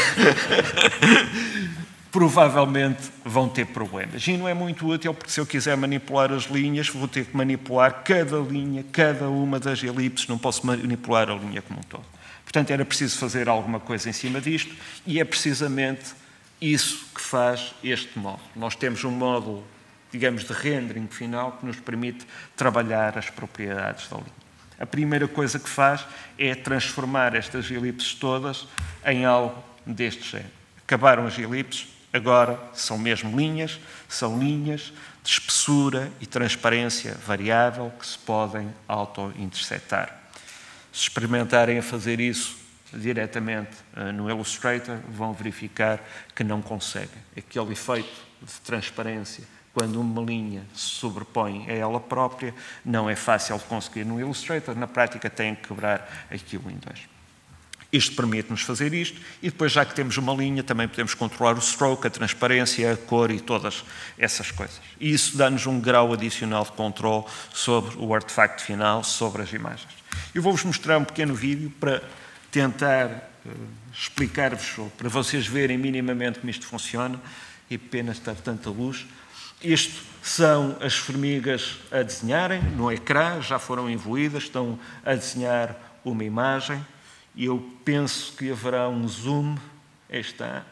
provavelmente vão ter problemas. E não é muito útil, porque se eu quiser manipular as linhas, vou ter que manipular cada linha, cada uma das elipses, não posso manipular a linha como um todo. Portanto, era preciso fazer alguma coisa em cima disto, e é precisamente isso que faz este módulo. Nós temos um módulo, digamos, de rendering final, que nos permite trabalhar as propriedades da linha. A primeira coisa que faz é transformar estas elipses todas em algo deste género. Acabaram as elipses, agora são mesmo linhas, são linhas de espessura e transparência variável que se podem auto-interceptar. Se experimentarem a fazer isso diretamente uh, no Illustrator, vão verificar que não conseguem. Aquele efeito de transparência, quando uma linha se sobrepõe a ela própria, não é fácil de conseguir no Illustrator. Na prática, têm que quebrar aquilo em dois. Isto permite-nos fazer isto, e depois, já que temos uma linha, também podemos controlar o stroke, a transparência, a cor e todas essas coisas. E isso dá-nos um grau adicional de controle sobre o artefacto final, sobre as imagens. Eu vou-vos mostrar um pequeno vídeo para tentar uh, explicar-vos, para vocês verem minimamente como isto funciona, e pena estar tanta luz. Isto são as formigas a desenharem no ecrã, já foram evoluídas, estão a desenhar uma imagem. E eu penso que haverá um zoom. Aí está.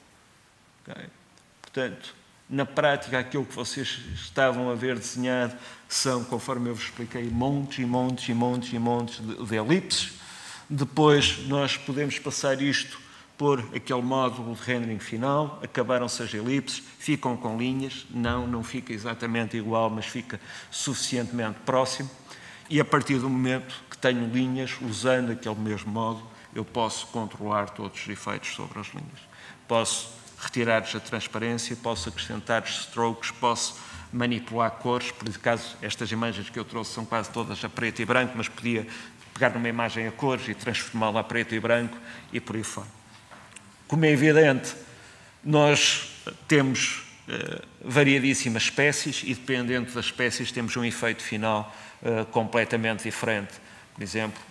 Okay. Portanto, na prática, aquilo que vocês estavam a ver desenhado são, conforme eu vos expliquei, montes e montes e montes e montes de, de elipses. Depois, nós podemos passar isto por aquele módulo de rendering final. Acabaram-se as elipses, ficam com linhas. Não, não fica exatamente igual, mas fica suficientemente próximo. E a partir do momento que tenho linhas, usando aquele mesmo módulo, eu posso controlar todos os efeitos sobre as linhas. Posso retirar-lhes a transparência, posso acrescentar strokes, posso manipular cores. Por acaso, estas imagens que eu trouxe são quase todas a preto e branco, mas podia pegar numa imagem a cores e transformá-la a preto e branco e por aí fora. Como é evidente, nós temos uh, variadíssimas espécies e, dependendo das espécies, temos um efeito final Uh, completamente diferente. Por exemplo,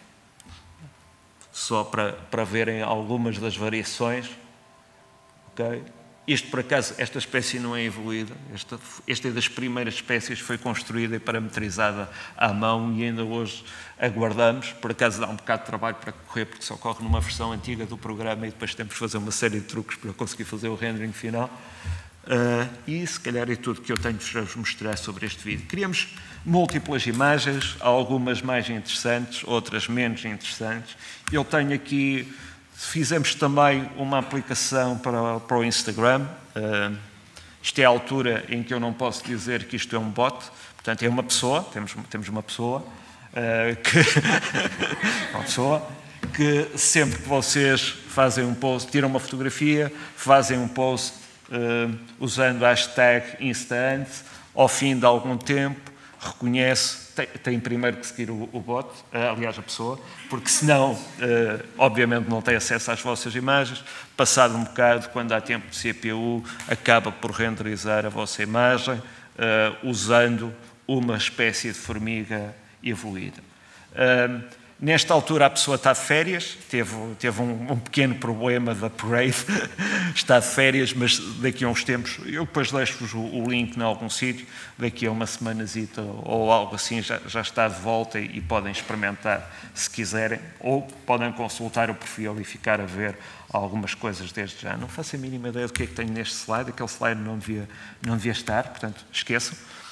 só para, para verem algumas das variações, okay? Isto, por acaso, esta espécie não é evoluída. Esta, esta é das primeiras espécies que foi construída e parametrizada à mão e ainda hoje aguardamos. Por acaso dá um bocado de trabalho para correr, porque só corre numa versão antiga do programa e depois temos que fazer uma série de truques para conseguir fazer o rendering final. Uh, e se calhar é tudo que eu tenho de vos mostrar sobre este vídeo. Criamos múltiplas imagens, algumas mais interessantes, outras menos interessantes. Eu tenho aqui, fizemos também uma aplicação para, para o Instagram. Uh, isto é a altura em que eu não posso dizer que isto é um bot, portanto é uma pessoa, temos, temos uma pessoa, uh, que, uma pessoa que sempre que vocês fazem um post, tiram uma fotografia, fazem um post Uh, usando a hashtag Instant, ao fim de algum tempo, reconhece, tem, tem primeiro que seguir o, o bot, uh, aliás a pessoa, porque senão, uh, obviamente não tem acesso às vossas imagens, passado um bocado, quando há tempo de C P U, acaba por renderizar a vossa imagem, uh, usando uma espécie de formiga evoluída. Uh, nesta altura a pessoa está de férias, teve, teve um, um pequeno problema da parade, está de férias, mas daqui a uns tempos, eu depois deixo-vos o, o link em algum sítio, daqui a uma semanazita ou algo assim já, já está de volta e, e podem experimentar se quiserem, ou podem consultar o perfil e ficar a ver algumas coisas desde já. Não faço a mínima ideia do que é que tenho neste slide, aquele slide não devia, não devia estar, portanto, esqueçam.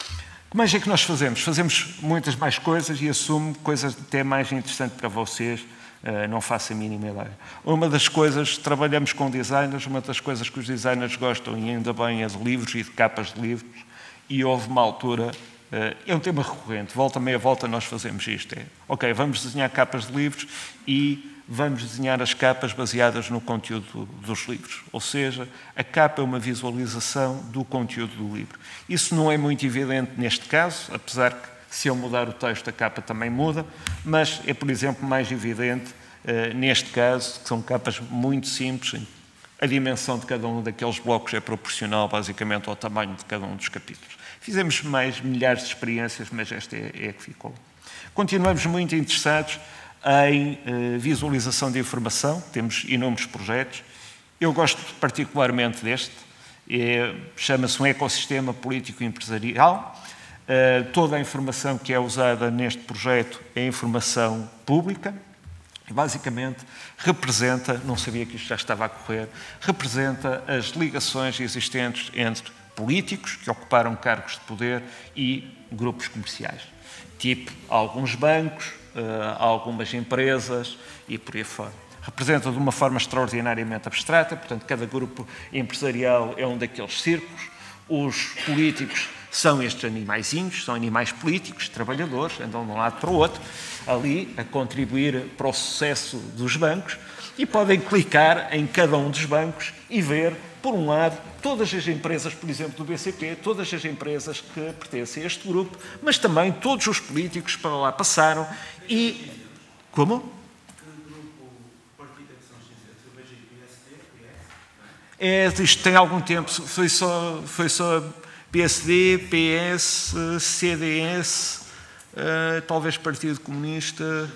O que mais é que nós fazemos? Fazemos muitas mais coisas e assumo coisas até mais interessantes para vocês, uh, não faço a mínima ideia. Uma das coisas, trabalhamos com designers, uma das coisas que os designers gostam, e ainda bem, é de livros e de capas de livros, e houve uma altura, uh, é um tema recorrente, volta meia volta nós fazemos isto, é, ok, vamos desenhar capas de livros e vamos desenhar as capas baseadas no conteúdo dos livros. Ou seja, a capa é uma visualização do conteúdo do livro. Isso não é muito evidente neste caso, apesar que se eu mudar o texto a capa também muda, mas é, por exemplo, mais evidente uh, neste caso, que são capas muito simples. A dimensão de cada um daqueles blocos é proporcional basicamente ao tamanho de cada um dos capítulos. Fizemos mais milhares de experiências, mas esta é, é a que ficou. Continuamos muito interessados em uh, visualização de informação, temos inúmeros projetos. Eu gosto particularmente deste, é, chama-se um ecossistema político empresarial. Uh, toda a informação que é usada neste projeto é informação pública, e basicamente representa, não sabia que isto já estava a correr, representa as ligações existentes entre políticos que ocuparam cargos de poder e grupos comerciais, tipo alguns bancos, Uh, algumas empresas e por aí fora. Representa de uma forma extraordinariamente abstrata, portanto, cada grupo empresarial é um daqueles círculos. Os políticos são estes animaizinhos, são animais políticos, trabalhadores, andam de um lado para o outro, ali a contribuir para o sucesso dos bancos e podem clicar em cada um dos bancos e ver, por um lado, todas as empresas, por exemplo, do B C P, todas as empresas que pertencem a este grupo, mas também todos os políticos que para lá passaram e... Como? É, isto tem algum tempo, foi só, foi só P S D, P S, C D S, uh, talvez Partido Comunista...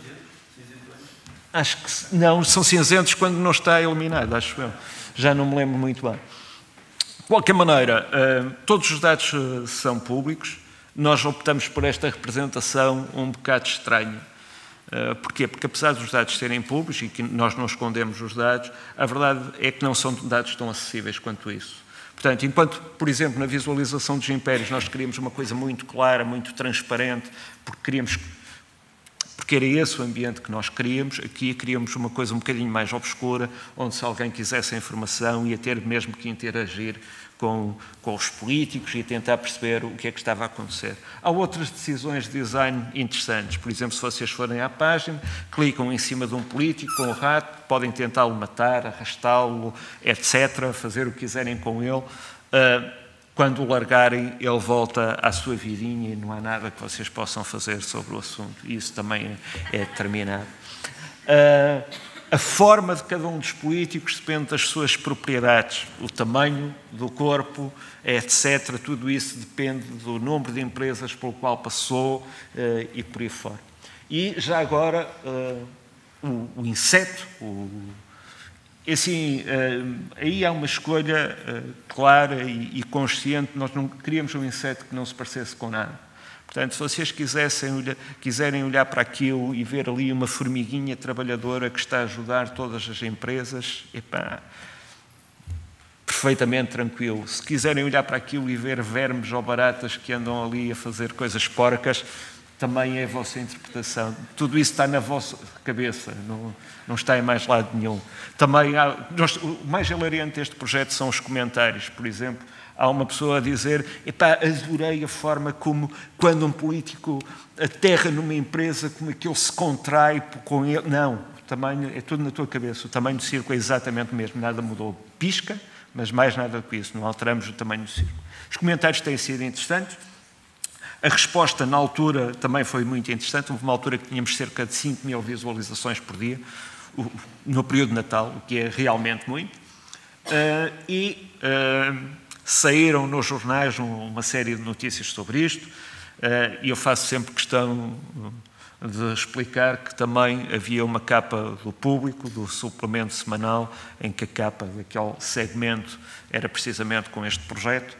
Acho que não, são cinzentos quando não está eliminado, acho eu. Já não me lembro muito bem. De qualquer maneira, todos os dados são públicos. Nós optamos por esta representação um bocado estranha. Porquê? Porque apesar dos dados serem públicos e que nós não escondemos os dados, a verdade é que não são dados tão acessíveis quanto isso. Portanto, enquanto, por exemplo, na visualização dos impérios nós queríamos uma coisa muito clara, muito transparente, porque queríamos... porque era esse o ambiente que nós queríamos, aqui queríamos uma coisa um bocadinho mais obscura, onde se alguém quisesse a informação ia ter mesmo que interagir com, com os políticos e tentar perceber o que é que estava a acontecer. Há outras decisões de design interessantes, por exemplo, se vocês forem à página, clicam em cima de um político com o rato, podem tentá-lo matar, arrastá-lo, etcétera, fazer o que quiserem com ele. Uh, Quando o largarem, ele volta à sua vidinha e não há nada que vocês possam fazer sobre o assunto. Isso também é determinado. Uh, a forma de cada um dos políticos depende das suas propriedades. O tamanho do corpo, etcétera. Tudo isso depende do número de empresas pelo qual passou uh, e por aí fora. E já agora, uh, o, o inseto... O, Assim, aí há uma escolha clara e consciente. Nós não queríamos um inseto que não se parecesse com nada. Portanto, se vocês quisessem, quiserem olhar para aquilo e ver ali uma formiguinha trabalhadora que está a ajudar todas as empresas, epá, perfeitamente tranquilo. Se quiserem olhar para aquilo e ver vermes ou baratas que andam ali a fazer coisas porcas, também é a vossa interpretação. Tudo isso está na vossa cabeça, não, não está em mais lado nenhum. Também há, nós, o mais hilariante deste projeto são os comentários. Por exemplo, há uma pessoa a dizer: epá, adorei a forma como, quando um político aterra numa empresa, como aquilo se contrai com ele. Não, o tamanho é tudo na tua cabeça. O tamanho do círculo é exatamente o mesmo, nada mudou. Pisca, mas mais nada do que isso, não alteramos o tamanho do círculo. Os comentários têm sido interessantes. A resposta, na altura, também foi muito interessante. Houve uma altura que tínhamos cerca de cinco mil visualizações por dia, no período de Natal, o que é realmente muito. Uh, e uh, saíram nos jornais uma série de notícias sobre isto, e eu faço sempre questão de explicar que também havia uma capa do Público, do suplemento semanal, em que a capa daquele segmento era precisamente com este projeto.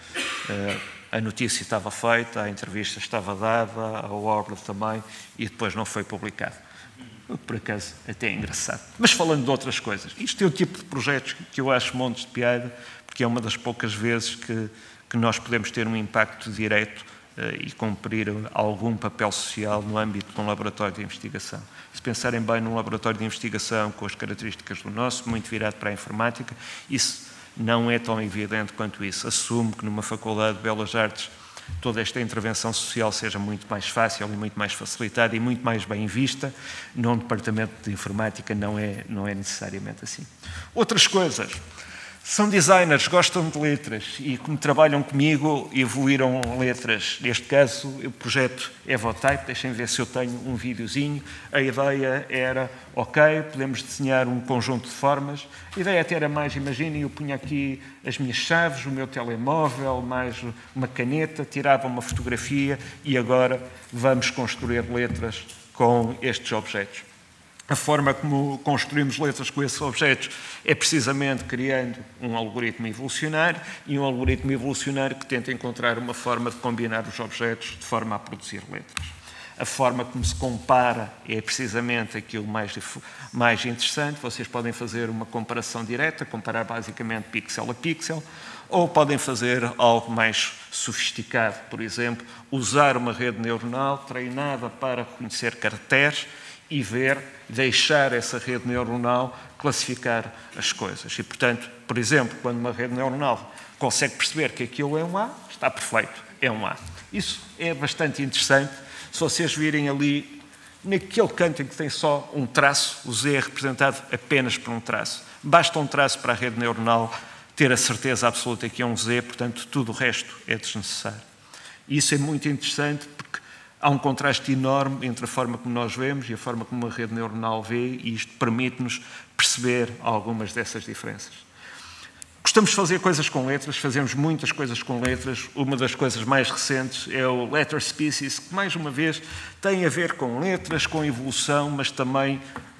A notícia estava feita, a entrevista estava dada, a obra também, e depois não foi publicado. Por acaso, até é engraçado. Mas falando de outras coisas, isto é o tipo de projetos que eu acho montes de piada, porque é uma das poucas vezes que, que nós podemos ter um impacto direto uh, e cumprir algum papel social no âmbito de um laboratório de investigação. Se pensarem bem num laboratório de investigação com as características do nosso, muito virado para a informática, isso não é tão evidente quanto isso. Assumo que numa Faculdade de Belas Artes toda esta intervenção social seja muito mais fácil e muito mais facilitada e muito mais bem vista. Num departamento de informática não é, não é necessariamente assim. Outras coisas. São designers, gostam de letras e, como trabalham comigo, evoluíram letras. Neste caso, o projeto Evotype, deixem ver se eu tenho um videozinho. A ideia era, ok, podemos desenhar um conjunto de formas. A ideia até era mais, imaginem, eu punha aqui as minhas chaves, o meu telemóvel, mais uma caneta, tirava uma fotografia e agora vamos construir letras com estes objetos. A forma como construímos letras com esses objetos é precisamente criando um algoritmo evolucionário e um algoritmo evolucionário que tenta encontrar uma forma de combinar os objetos de forma a produzir letras. A forma como se compara é precisamente aquilo mais, mais interessante. Vocês podem fazer uma comparação direta, comparar basicamente pixel a pixel, ou podem fazer algo mais sofisticado, por exemplo, usar uma rede neuronal treinada para reconhecer caracteres e ver, deixar essa rede neuronal classificar as coisas. E, portanto, por exemplo, quando uma rede neuronal consegue perceber que aquilo é um A, está perfeito, é um A. Isso é bastante interessante. Se vocês virem ali, naquele canto em que tem só um traço, o Z é representado apenas por um traço. Basta um traço para a rede neuronal ter a certeza absoluta que é um Z, portanto, tudo o resto é desnecessário. E isso é muito interessante porque há um contraste enorme entre a forma como nós vemos e a forma como a rede neuronal vê, e isto permite-nos perceber algumas dessas diferenças. Gostamos de fazer coisas com letras, fazemos muitas coisas com letras. Uma das coisas mais recentes é o Letter Species, que, mais uma vez, tem a ver com letras, com evolução, mas também,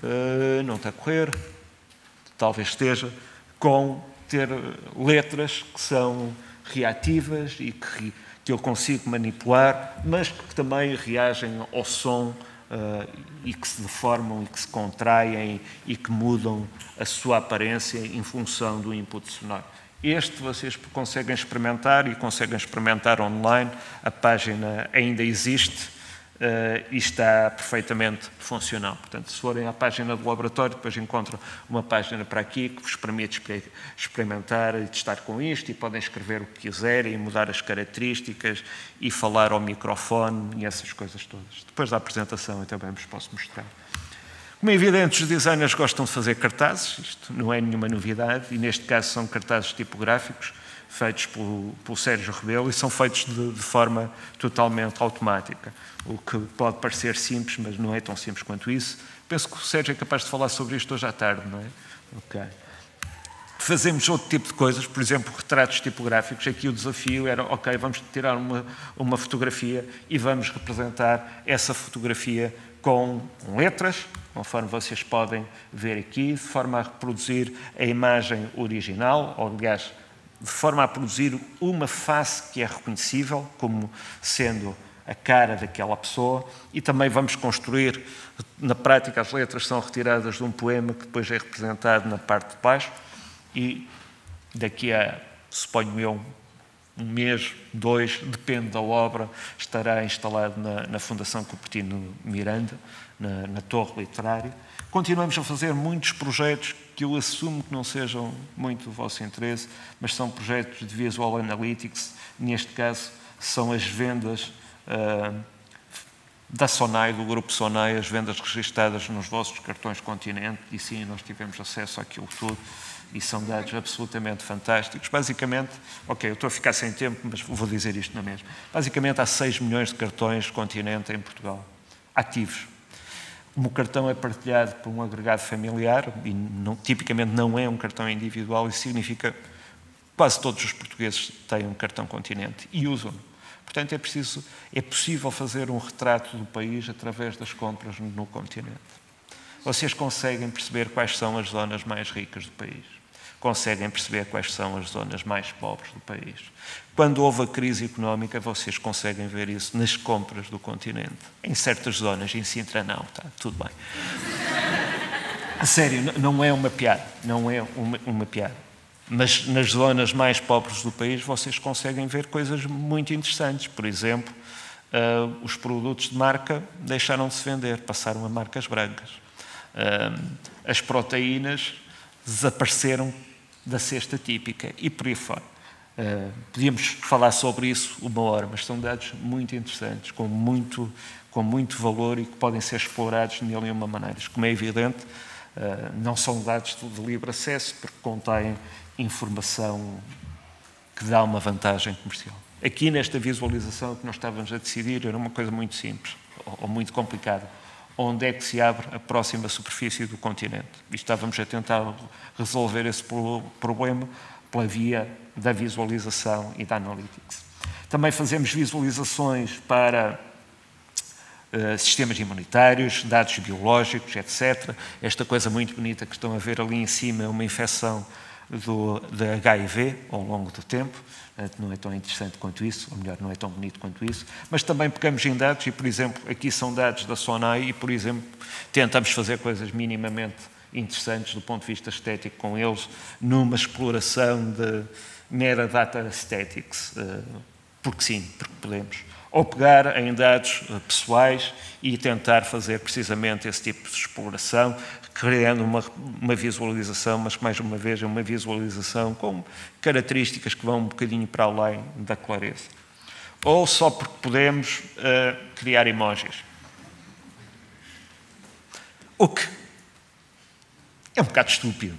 uh, não está a correr, talvez esteja, com ter letras que são reativas e que que eu consigo manipular, mas que também reagem ao som uh, e que se deformam e que se contraem e que mudam a sua aparência em função do input sonoro. Este vocês conseguem experimentar e conseguem experimentar online. A página ainda existe uh, e está perfeitamente funcional. Portanto, se forem à página do laboratório, depois encontram uma página para aqui que vos permite experimentar e testar com isto, e podem escrever o que quiserem, mudar as características e falar ao microfone e essas coisas todas. Depois da apresentação eu também vos posso mostrar. Como é evidente, os designers gostam de fazer cartazes, isto não é nenhuma novidade, e neste caso são cartazes tipográficos, feitos pelo, pelo Sérgio Rebelo, e são feitos de, de forma totalmente automática, o que pode parecer simples, mas não é tão simples quanto isso. Penso que o Sérgio é capaz de falar sobre isto hoje à tarde, não é? Ok. Fazemos outro tipo de coisas, por exemplo, retratos tipográficos. Aqui o desafio era, ok, vamos tirar uma, uma fotografia e vamos representar essa fotografia com letras, conforme vocês podem ver aqui, de forma a reproduzir a imagem original, ou, aliás, de forma a produzir uma face que é reconhecível como sendo a cara daquela pessoa, e também vamos construir, na prática as letras são retiradas de um poema que depois é representado na parte de baixo, e daqui a, suponho eu, um mês, dois, depende da obra, estará instalado na, na Fundação Cupertino Miranda, na, na Torre Literária. Continuamos a fazer muitos projetos que eu assumo que não sejam muito do vosso interesse, mas são projetos de Visual Analytics. Neste caso, são as vendas uh, da Sonai, do grupo Sonai, as vendas registadas nos vossos cartões Continente, e sim, nós tivemos acesso àquilo tudo, e são dados absolutamente fantásticos. Basicamente, ok, eu estou a ficar sem tempo, mas vou dizer isto na mesma. Basicamente, há seis milhões de cartões Continente em Portugal, ativos. Como o cartão é partilhado por um agregado familiar, e não, tipicamente não é um cartão individual, isso significa quase todos os portugueses têm um cartão Continente e usam-no. Portanto, é, preciso, é possível fazer um retrato do país através das compras no continente. Vocês conseguem perceber quais são as zonas mais ricas do país. Conseguem perceber quais são as zonas mais pobres do país. Quando houve a crise económica, vocês conseguem ver isso nas compras do continente. Em certas zonas, em Sintra não, está tudo bem. A sério, não é uma piada, não é uma, uma piada. Mas nas zonas mais pobres do país vocês conseguem ver coisas muito interessantes. Por exemplo, uh, os produtos de marca deixaram de se vender, passaram a marcas brancas. Uh, as proteínas desapareceram da cesta típica e por aí fora. Uh, podíamos falar sobre isso uma hora, mas são dados muito interessantes, com muito, com muito valor e que podem ser explorados de mil e uma maneiras. Como é evidente, uh, não são dados de livre acesso, porque contêm informação que dá uma vantagem comercial. Aqui, nesta visualização que nós estávamos a decidir, era uma coisa muito simples, ou muito complicada. Onde é que se abre a próxima superfície do continente? E estávamos a tentar resolver esse problema pela via da visualização e da analytics. Também fazemos visualizações para uh, sistemas imunitários, dados biológicos, etcétera. Esta coisa muito bonita que estão a ver ali em cima é uma infecção do, de H I V ao longo do tempo. Não é tão interessante quanto isso, ou melhor, não é tão bonito quanto isso, mas também pegamos em dados e, por exemplo, aqui são dados da SONAI e, por exemplo, tentamos fazer coisas minimamente interessantes do ponto de vista estético com eles, numa exploração de mera data aesthetics, porque sim, porque podemos. Ou pegar em dados pessoais e tentar fazer precisamente esse tipo de exploração, criando uma, uma visualização, mas mais uma vez é uma visualização com características que vão um bocadinho para além da clareza. Ou só porque podemos uh, criar emojis. O que é um bocado estúpido,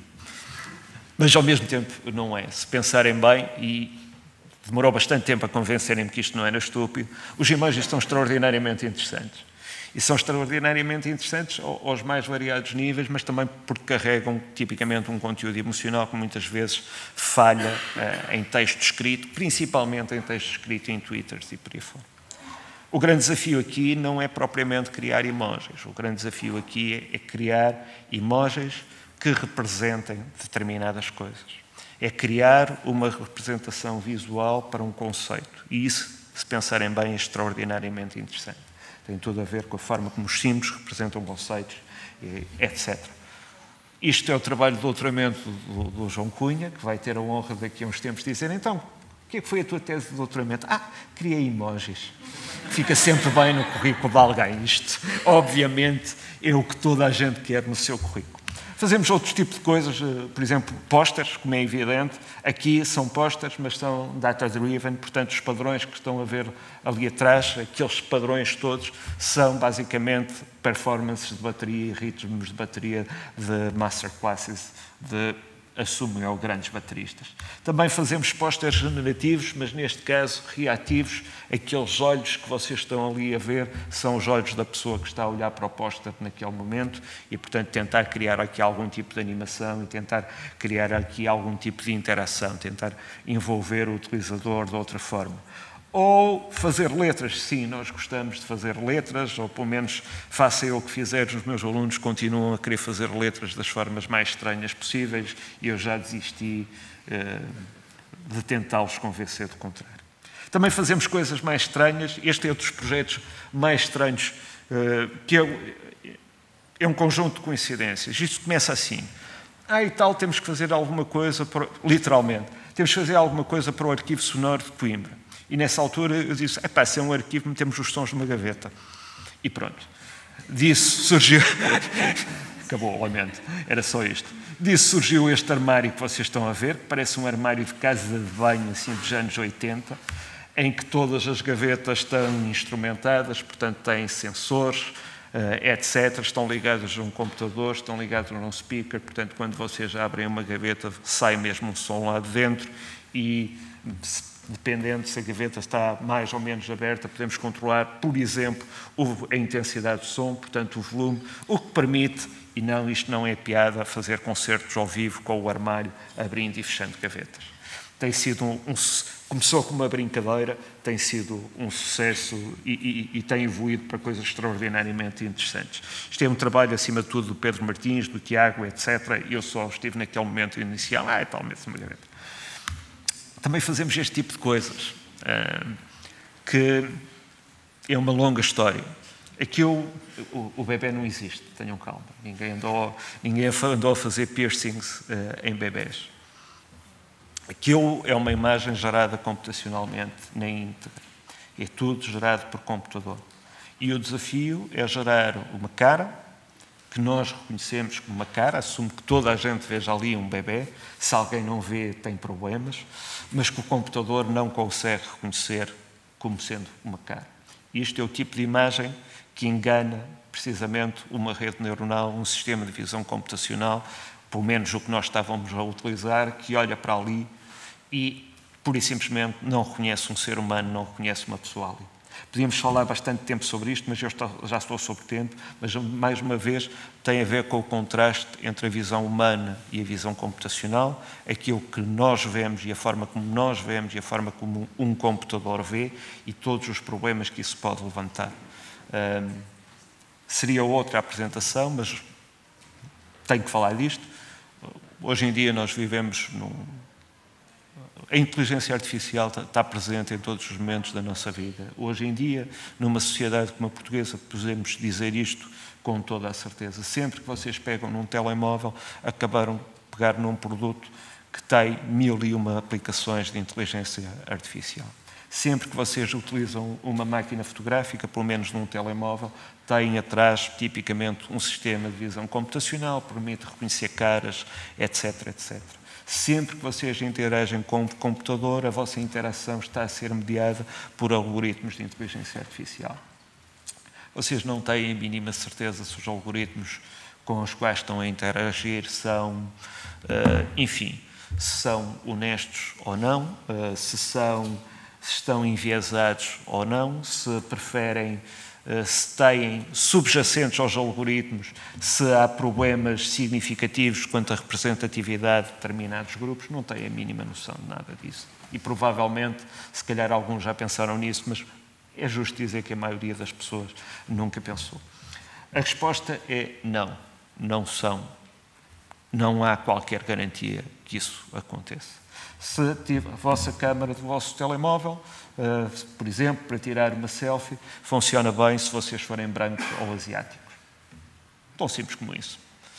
mas ao mesmo tempo não é. Se pensarem bem, e demorou bastante tempo a convencerem-me que isto não era estúpido, os emojis são extraordinariamente interessantes. E são extraordinariamente interessantes aos mais variados níveis, mas também porque carregam tipicamente um conteúdo emocional que muitas vezes falha uh, em texto escrito, principalmente em texto escrito em Twitters e por aí fora. O grande desafio aqui não é propriamente criar emojis. O grande desafio aqui é, é criar emojis que representem determinadas coisas. É criar uma representação visual para um conceito. E isso, se pensarem bem, é extraordinariamente interessante. Tem tudo a ver com a forma como os símbolos representam conceitos, etcétera. Isto é o trabalho de doutoramento do, do João Cunha, que vai ter a honra daqui a uns tempos de dizer: então, o que é que foi a tua tese de doutoramento? Ah, criei emojis. Fica sempre bem no currículo de alguém. Isto, obviamente, é o que toda a gente quer no seu currículo. Fazemos outros tipos de coisas, por exemplo, pósteres, como é evidente. Aqui são pósteres, mas são data-driven, portanto, os padrões que estão a ver ali atrás, aqueles padrões todos, são basicamente performances de bateria e ritmos de bateria de masterclasses de, assumo eu, grandes bateristas. Também fazemos pósteres generativos, mas neste caso reativos. Aqueles olhos que vocês estão ali a ver são os olhos da pessoa que está a olhar para o póster naquele momento e, portanto, tentar criar aqui algum tipo de animação e tentar criar aqui algum tipo de interação, tentar envolver o utilizador de outra forma. Ou fazer letras, sim, nós gostamos de fazer letras, ou pelo menos faça eu o que fizer, os meus alunos continuam a querer fazer letras das formas mais estranhas possíveis e eu já desisti uh, de tentá-los convencer do contrário. Também fazemos coisas mais estranhas, este é um dos projetos mais estranhos, uh, que é, é um conjunto de coincidências. Isto começa assim: ah, e tal, temos que fazer alguma coisa, para, literalmente, temos que fazer alguma coisa para o arquivo sonoro de Coimbra. E nessa altura eu disse: epá, se é um arquivo, metemos os sons numa gaveta. E pronto. Disso surgiu... Acabou, lamento. Era só isto. Disso surgiu este armário que vocês estão a ver, que parece um armário de casa de banho, assim, dos anos oitenta, em que todas as gavetas estão instrumentadas, portanto, têm sensores, etcétera. Estão ligados a um computador, estão ligados a um speaker, portanto, quando vocês abrem uma gaveta, sai mesmo um som lá de dentro e... dependendo se a gaveta está mais ou menos aberta, podemos controlar, por exemplo, a intensidade do som, portanto, o volume, o que permite, e não, isto não é piada, fazer concertos ao vivo com o armário, abrindo e fechando gavetas. tem sido um, um começou como uma brincadeira, tem sido um sucesso e, e, e tem evoluído para coisas extraordinariamente interessantes. Isto é um trabalho, acima de tudo, do Pedro Martins, do Tiago, etcétera. Eu só estive naquele momento inicial, ah, é talvez semelhante. Também fazemos este tipo de coisas, que é uma longa história. Aqui o, o, o bebê não existe, tenham calma. Ninguém andou, ninguém andou a fazer piercings em bebés. Aquilo é uma imagem gerada computacionalmente na íntegra. É tudo gerado por computador. E o desafio é gerar uma cara, que nós reconhecemos como uma cara, assume que toda a gente veja ali um bebê, se alguém não vê tem problemas, mas que o computador não consegue reconhecer como sendo uma cara. Isto é o tipo de imagem que engana precisamente uma rede neuronal, um sistema de visão computacional, pelo menos o que nós estávamos a utilizar, que olha para ali e, pura e simplesmente, não reconhece um ser humano, não reconhece uma pessoa ali. Podíamos falar bastante tempo sobre isto, mas eu estou, já estou sobre tempo, mas, mais uma vez, tem a ver com o contraste entre a visão humana e a visão computacional, aquilo que nós vemos e a forma como nós vemos e a forma como um computador vê e todos os problemas que isso pode levantar. Um, seria outra apresentação, mas tenho que falar disto. Hoje em dia nós vivemos num... A inteligência artificial está presente em todos os momentos da nossa vida. Hoje em dia, numa sociedade como a portuguesa, podemos dizer isto com toda a certeza. Sempre que vocês pegam num telemóvel, acabaram de pegar num produto que tem mil e uma aplicações de inteligência artificial. Sempre que vocês utilizam uma máquina fotográfica, pelo menos num telemóvel, têm atrás, tipicamente, um sistema de visão computacional, permite reconhecer caras, etc, etcétera. Sempre que vocês interagem com o computador, a vossa interação está a ser mediada por algoritmos de inteligência artificial. Vocês não têm a mínima certeza se os algoritmos com os quais estão a interagir são, uh, enfim, se são honestos ou não, uh, se, são, se estão enviesados ou não, se preferem... se têm subjacentes aos algoritmos, se há problemas significativos quanto à representatividade de determinados grupos, não têm a mínima noção de nada disso. E provavelmente, se calhar alguns já pensaram nisso, mas é justo dizer que a maioria das pessoas nunca pensou. A resposta é não, não são. Não há qualquer garantia que isso aconteça. Se a vossa câmara do vosso telemóvel, Uh, por exemplo, para tirar uma selfie, funciona bem se vocês forem brancos ou asiáticos. Tão simples como isso.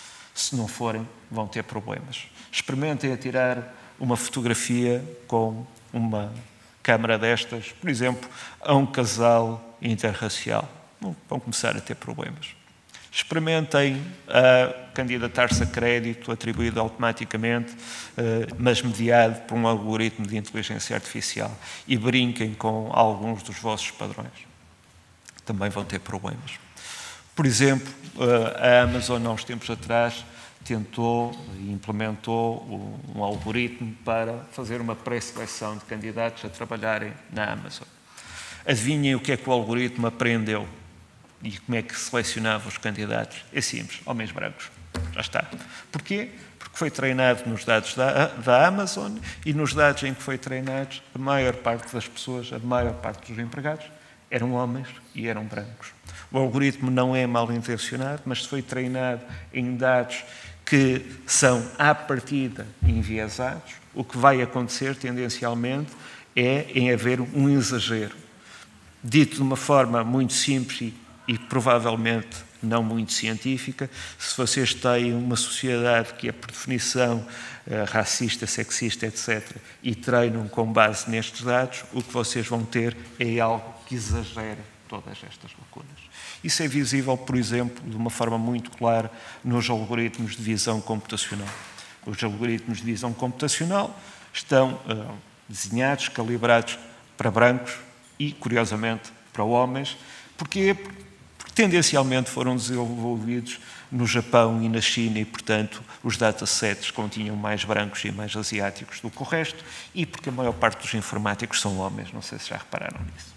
Se não forem, vão ter problemas. Experimentem a tirar uma fotografia com uma câmara destas, por exemplo, a um casal interracial. Vão começar a ter problemas. Experimentem a candidatar-se a crédito atribuído automaticamente, mas mediado por um algoritmo de inteligência artificial e brinquem com alguns dos vossos padrões. Também vão ter problemas. Por exemplo, a Amazon, há uns tempos atrás, tentou e implementou um algoritmo para fazer uma pré-seleção de candidatos a trabalharem na Amazon. Adivinhem o que é que o algoritmo aprendeu? E como é que selecionava os candidatos? É simples, homens brancos. Já está. Porquê? Porque foi treinado nos dados da, da Amazon e nos dados em que foi treinado, a maior parte das pessoas, a maior parte dos empregados, eram homens e eram brancos. O algoritmo não é mal intencionado, mas foi treinado em dados que são, à partida, enviesados. O que vai acontecer, tendencialmente, é em haver um exagero. Dito de uma forma muito simples e e provavelmente não muito científica, se vocês têm uma sociedade que é, por definição, racista, sexista, etcétera, e treinam com base nestes dados, o que vocês vão ter é algo que exagera todas estas lacunas. Isso é visível, por exemplo, de uma forma muito clara nos algoritmos de visão computacional. Os algoritmos de visão computacional estão uh, desenhados, calibrados para brancos e, curiosamente, para homens. Porquê? Porque tendencialmente foram desenvolvidos no Japão e na China e, portanto, os datasets continham mais brancos e mais asiáticos do que o resto e porque a maior parte dos informáticos são homens, não sei se já repararam nisso.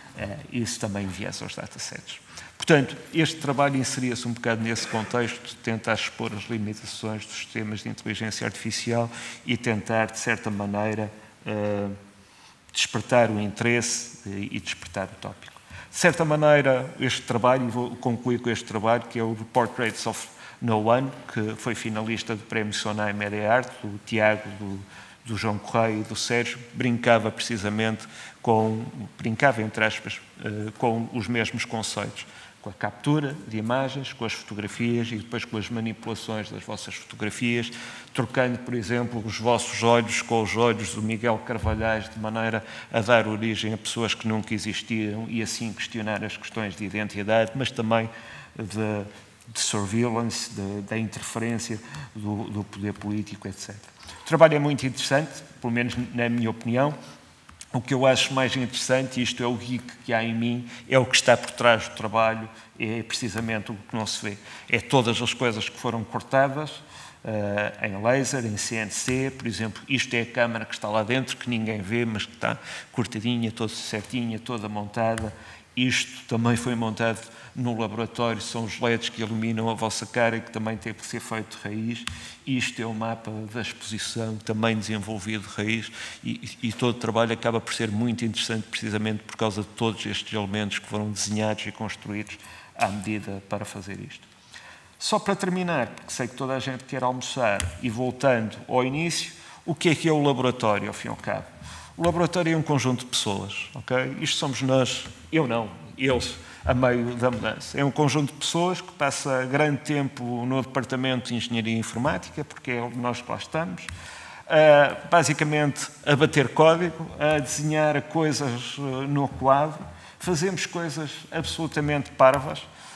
Isso também enviesa os datasets. Portanto, este trabalho inseria-se um bocado nesse contexto de tentar expor as limitações dos sistemas de inteligência artificial e tentar, de certa maneira, uh, despertar o interesse e despertar o tópico. De certa maneira, este trabalho, e vou concluir com este trabalho, que é o Portraits of No One, que foi finalista do Prémio Sonai Média Arte, do Tiago, do, do João Correia e do Sérgio, brincava precisamente com, brincava entre aspas, com os mesmos conceitos, com a captura de imagens, com as fotografias e depois com as manipulações das vossas fotografias, trocando, por exemplo, os vossos olhos com os olhos do Miguel Carvalhais, de maneira a dar origem a pessoas que nunca existiam e assim questionar as questões de identidade, mas também de, de surveillance, de, da interferência do, do poder político, etcétera. O trabalho é muito interessante, pelo menos na minha opinião. O que eu acho mais interessante, e isto é o geek que há em mim, é o que está por trás do trabalho, é precisamente o que não se vê. É todas as coisas que foram cortadas uh, em laser, em C N C, por exemplo, isto é a câmara que está lá dentro, que ninguém vê, mas que está cortadinha, toda certinha, toda montada. Isto também foi montado no laboratório, são os L E Ds que iluminam a vossa cara e que também teve que ser feito de raiz. Isto é o mapa da exposição, também desenvolvido de raiz, e, e todo o trabalho acaba por ser muito interessante precisamente por causa de todos estes elementos que foram desenhados e construídos à medida para fazer isto. Só para terminar, porque sei que toda a gente quer almoçar, e voltando ao início, o que é que é o laboratório, ao fim e ao cabo? O laboratório é um conjunto de pessoas, ok? Isto somos nós, eu não, eles, a meio da mudança. É um conjunto de pessoas que passa grande tempo no Departamento de Engenharia Informática, porque é onde nós lá estamos, uh, basicamente a bater código, a desenhar coisas uh, no quadro. Fazemos coisas absolutamente parvas,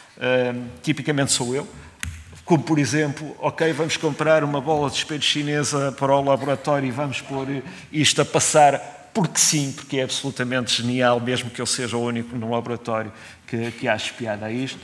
uh, tipicamente sou eu, como, por exemplo, ok, vamos comprar uma bola de espelho chinesa para o laboratório e vamos pôr isto a passar, porque sim, porque é absolutamente genial, mesmo que eu seja o único no laboratório que, que ache piada a isto.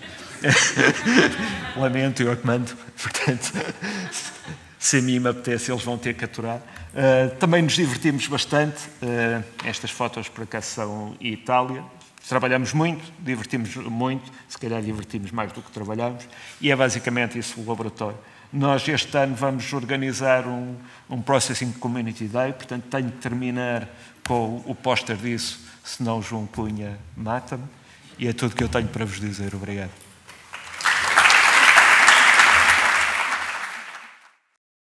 Lamento, eu é que mando, portanto, se a mim me apetece, eles vão ter que aturar. Uh, também nos divertimos bastante, uh, estas fotos por acaso são em Itália. Trabalhamos muito, divertimos muito, se calhar divertimos mais do que trabalhamos, e é basicamente isso o laboratório. Nós este ano vamos organizar um, um Processing Community Day, portanto tenho que terminar com o póster disso, senão o João Cunha mata-me, e é tudo que eu tenho para vos dizer. Obrigado.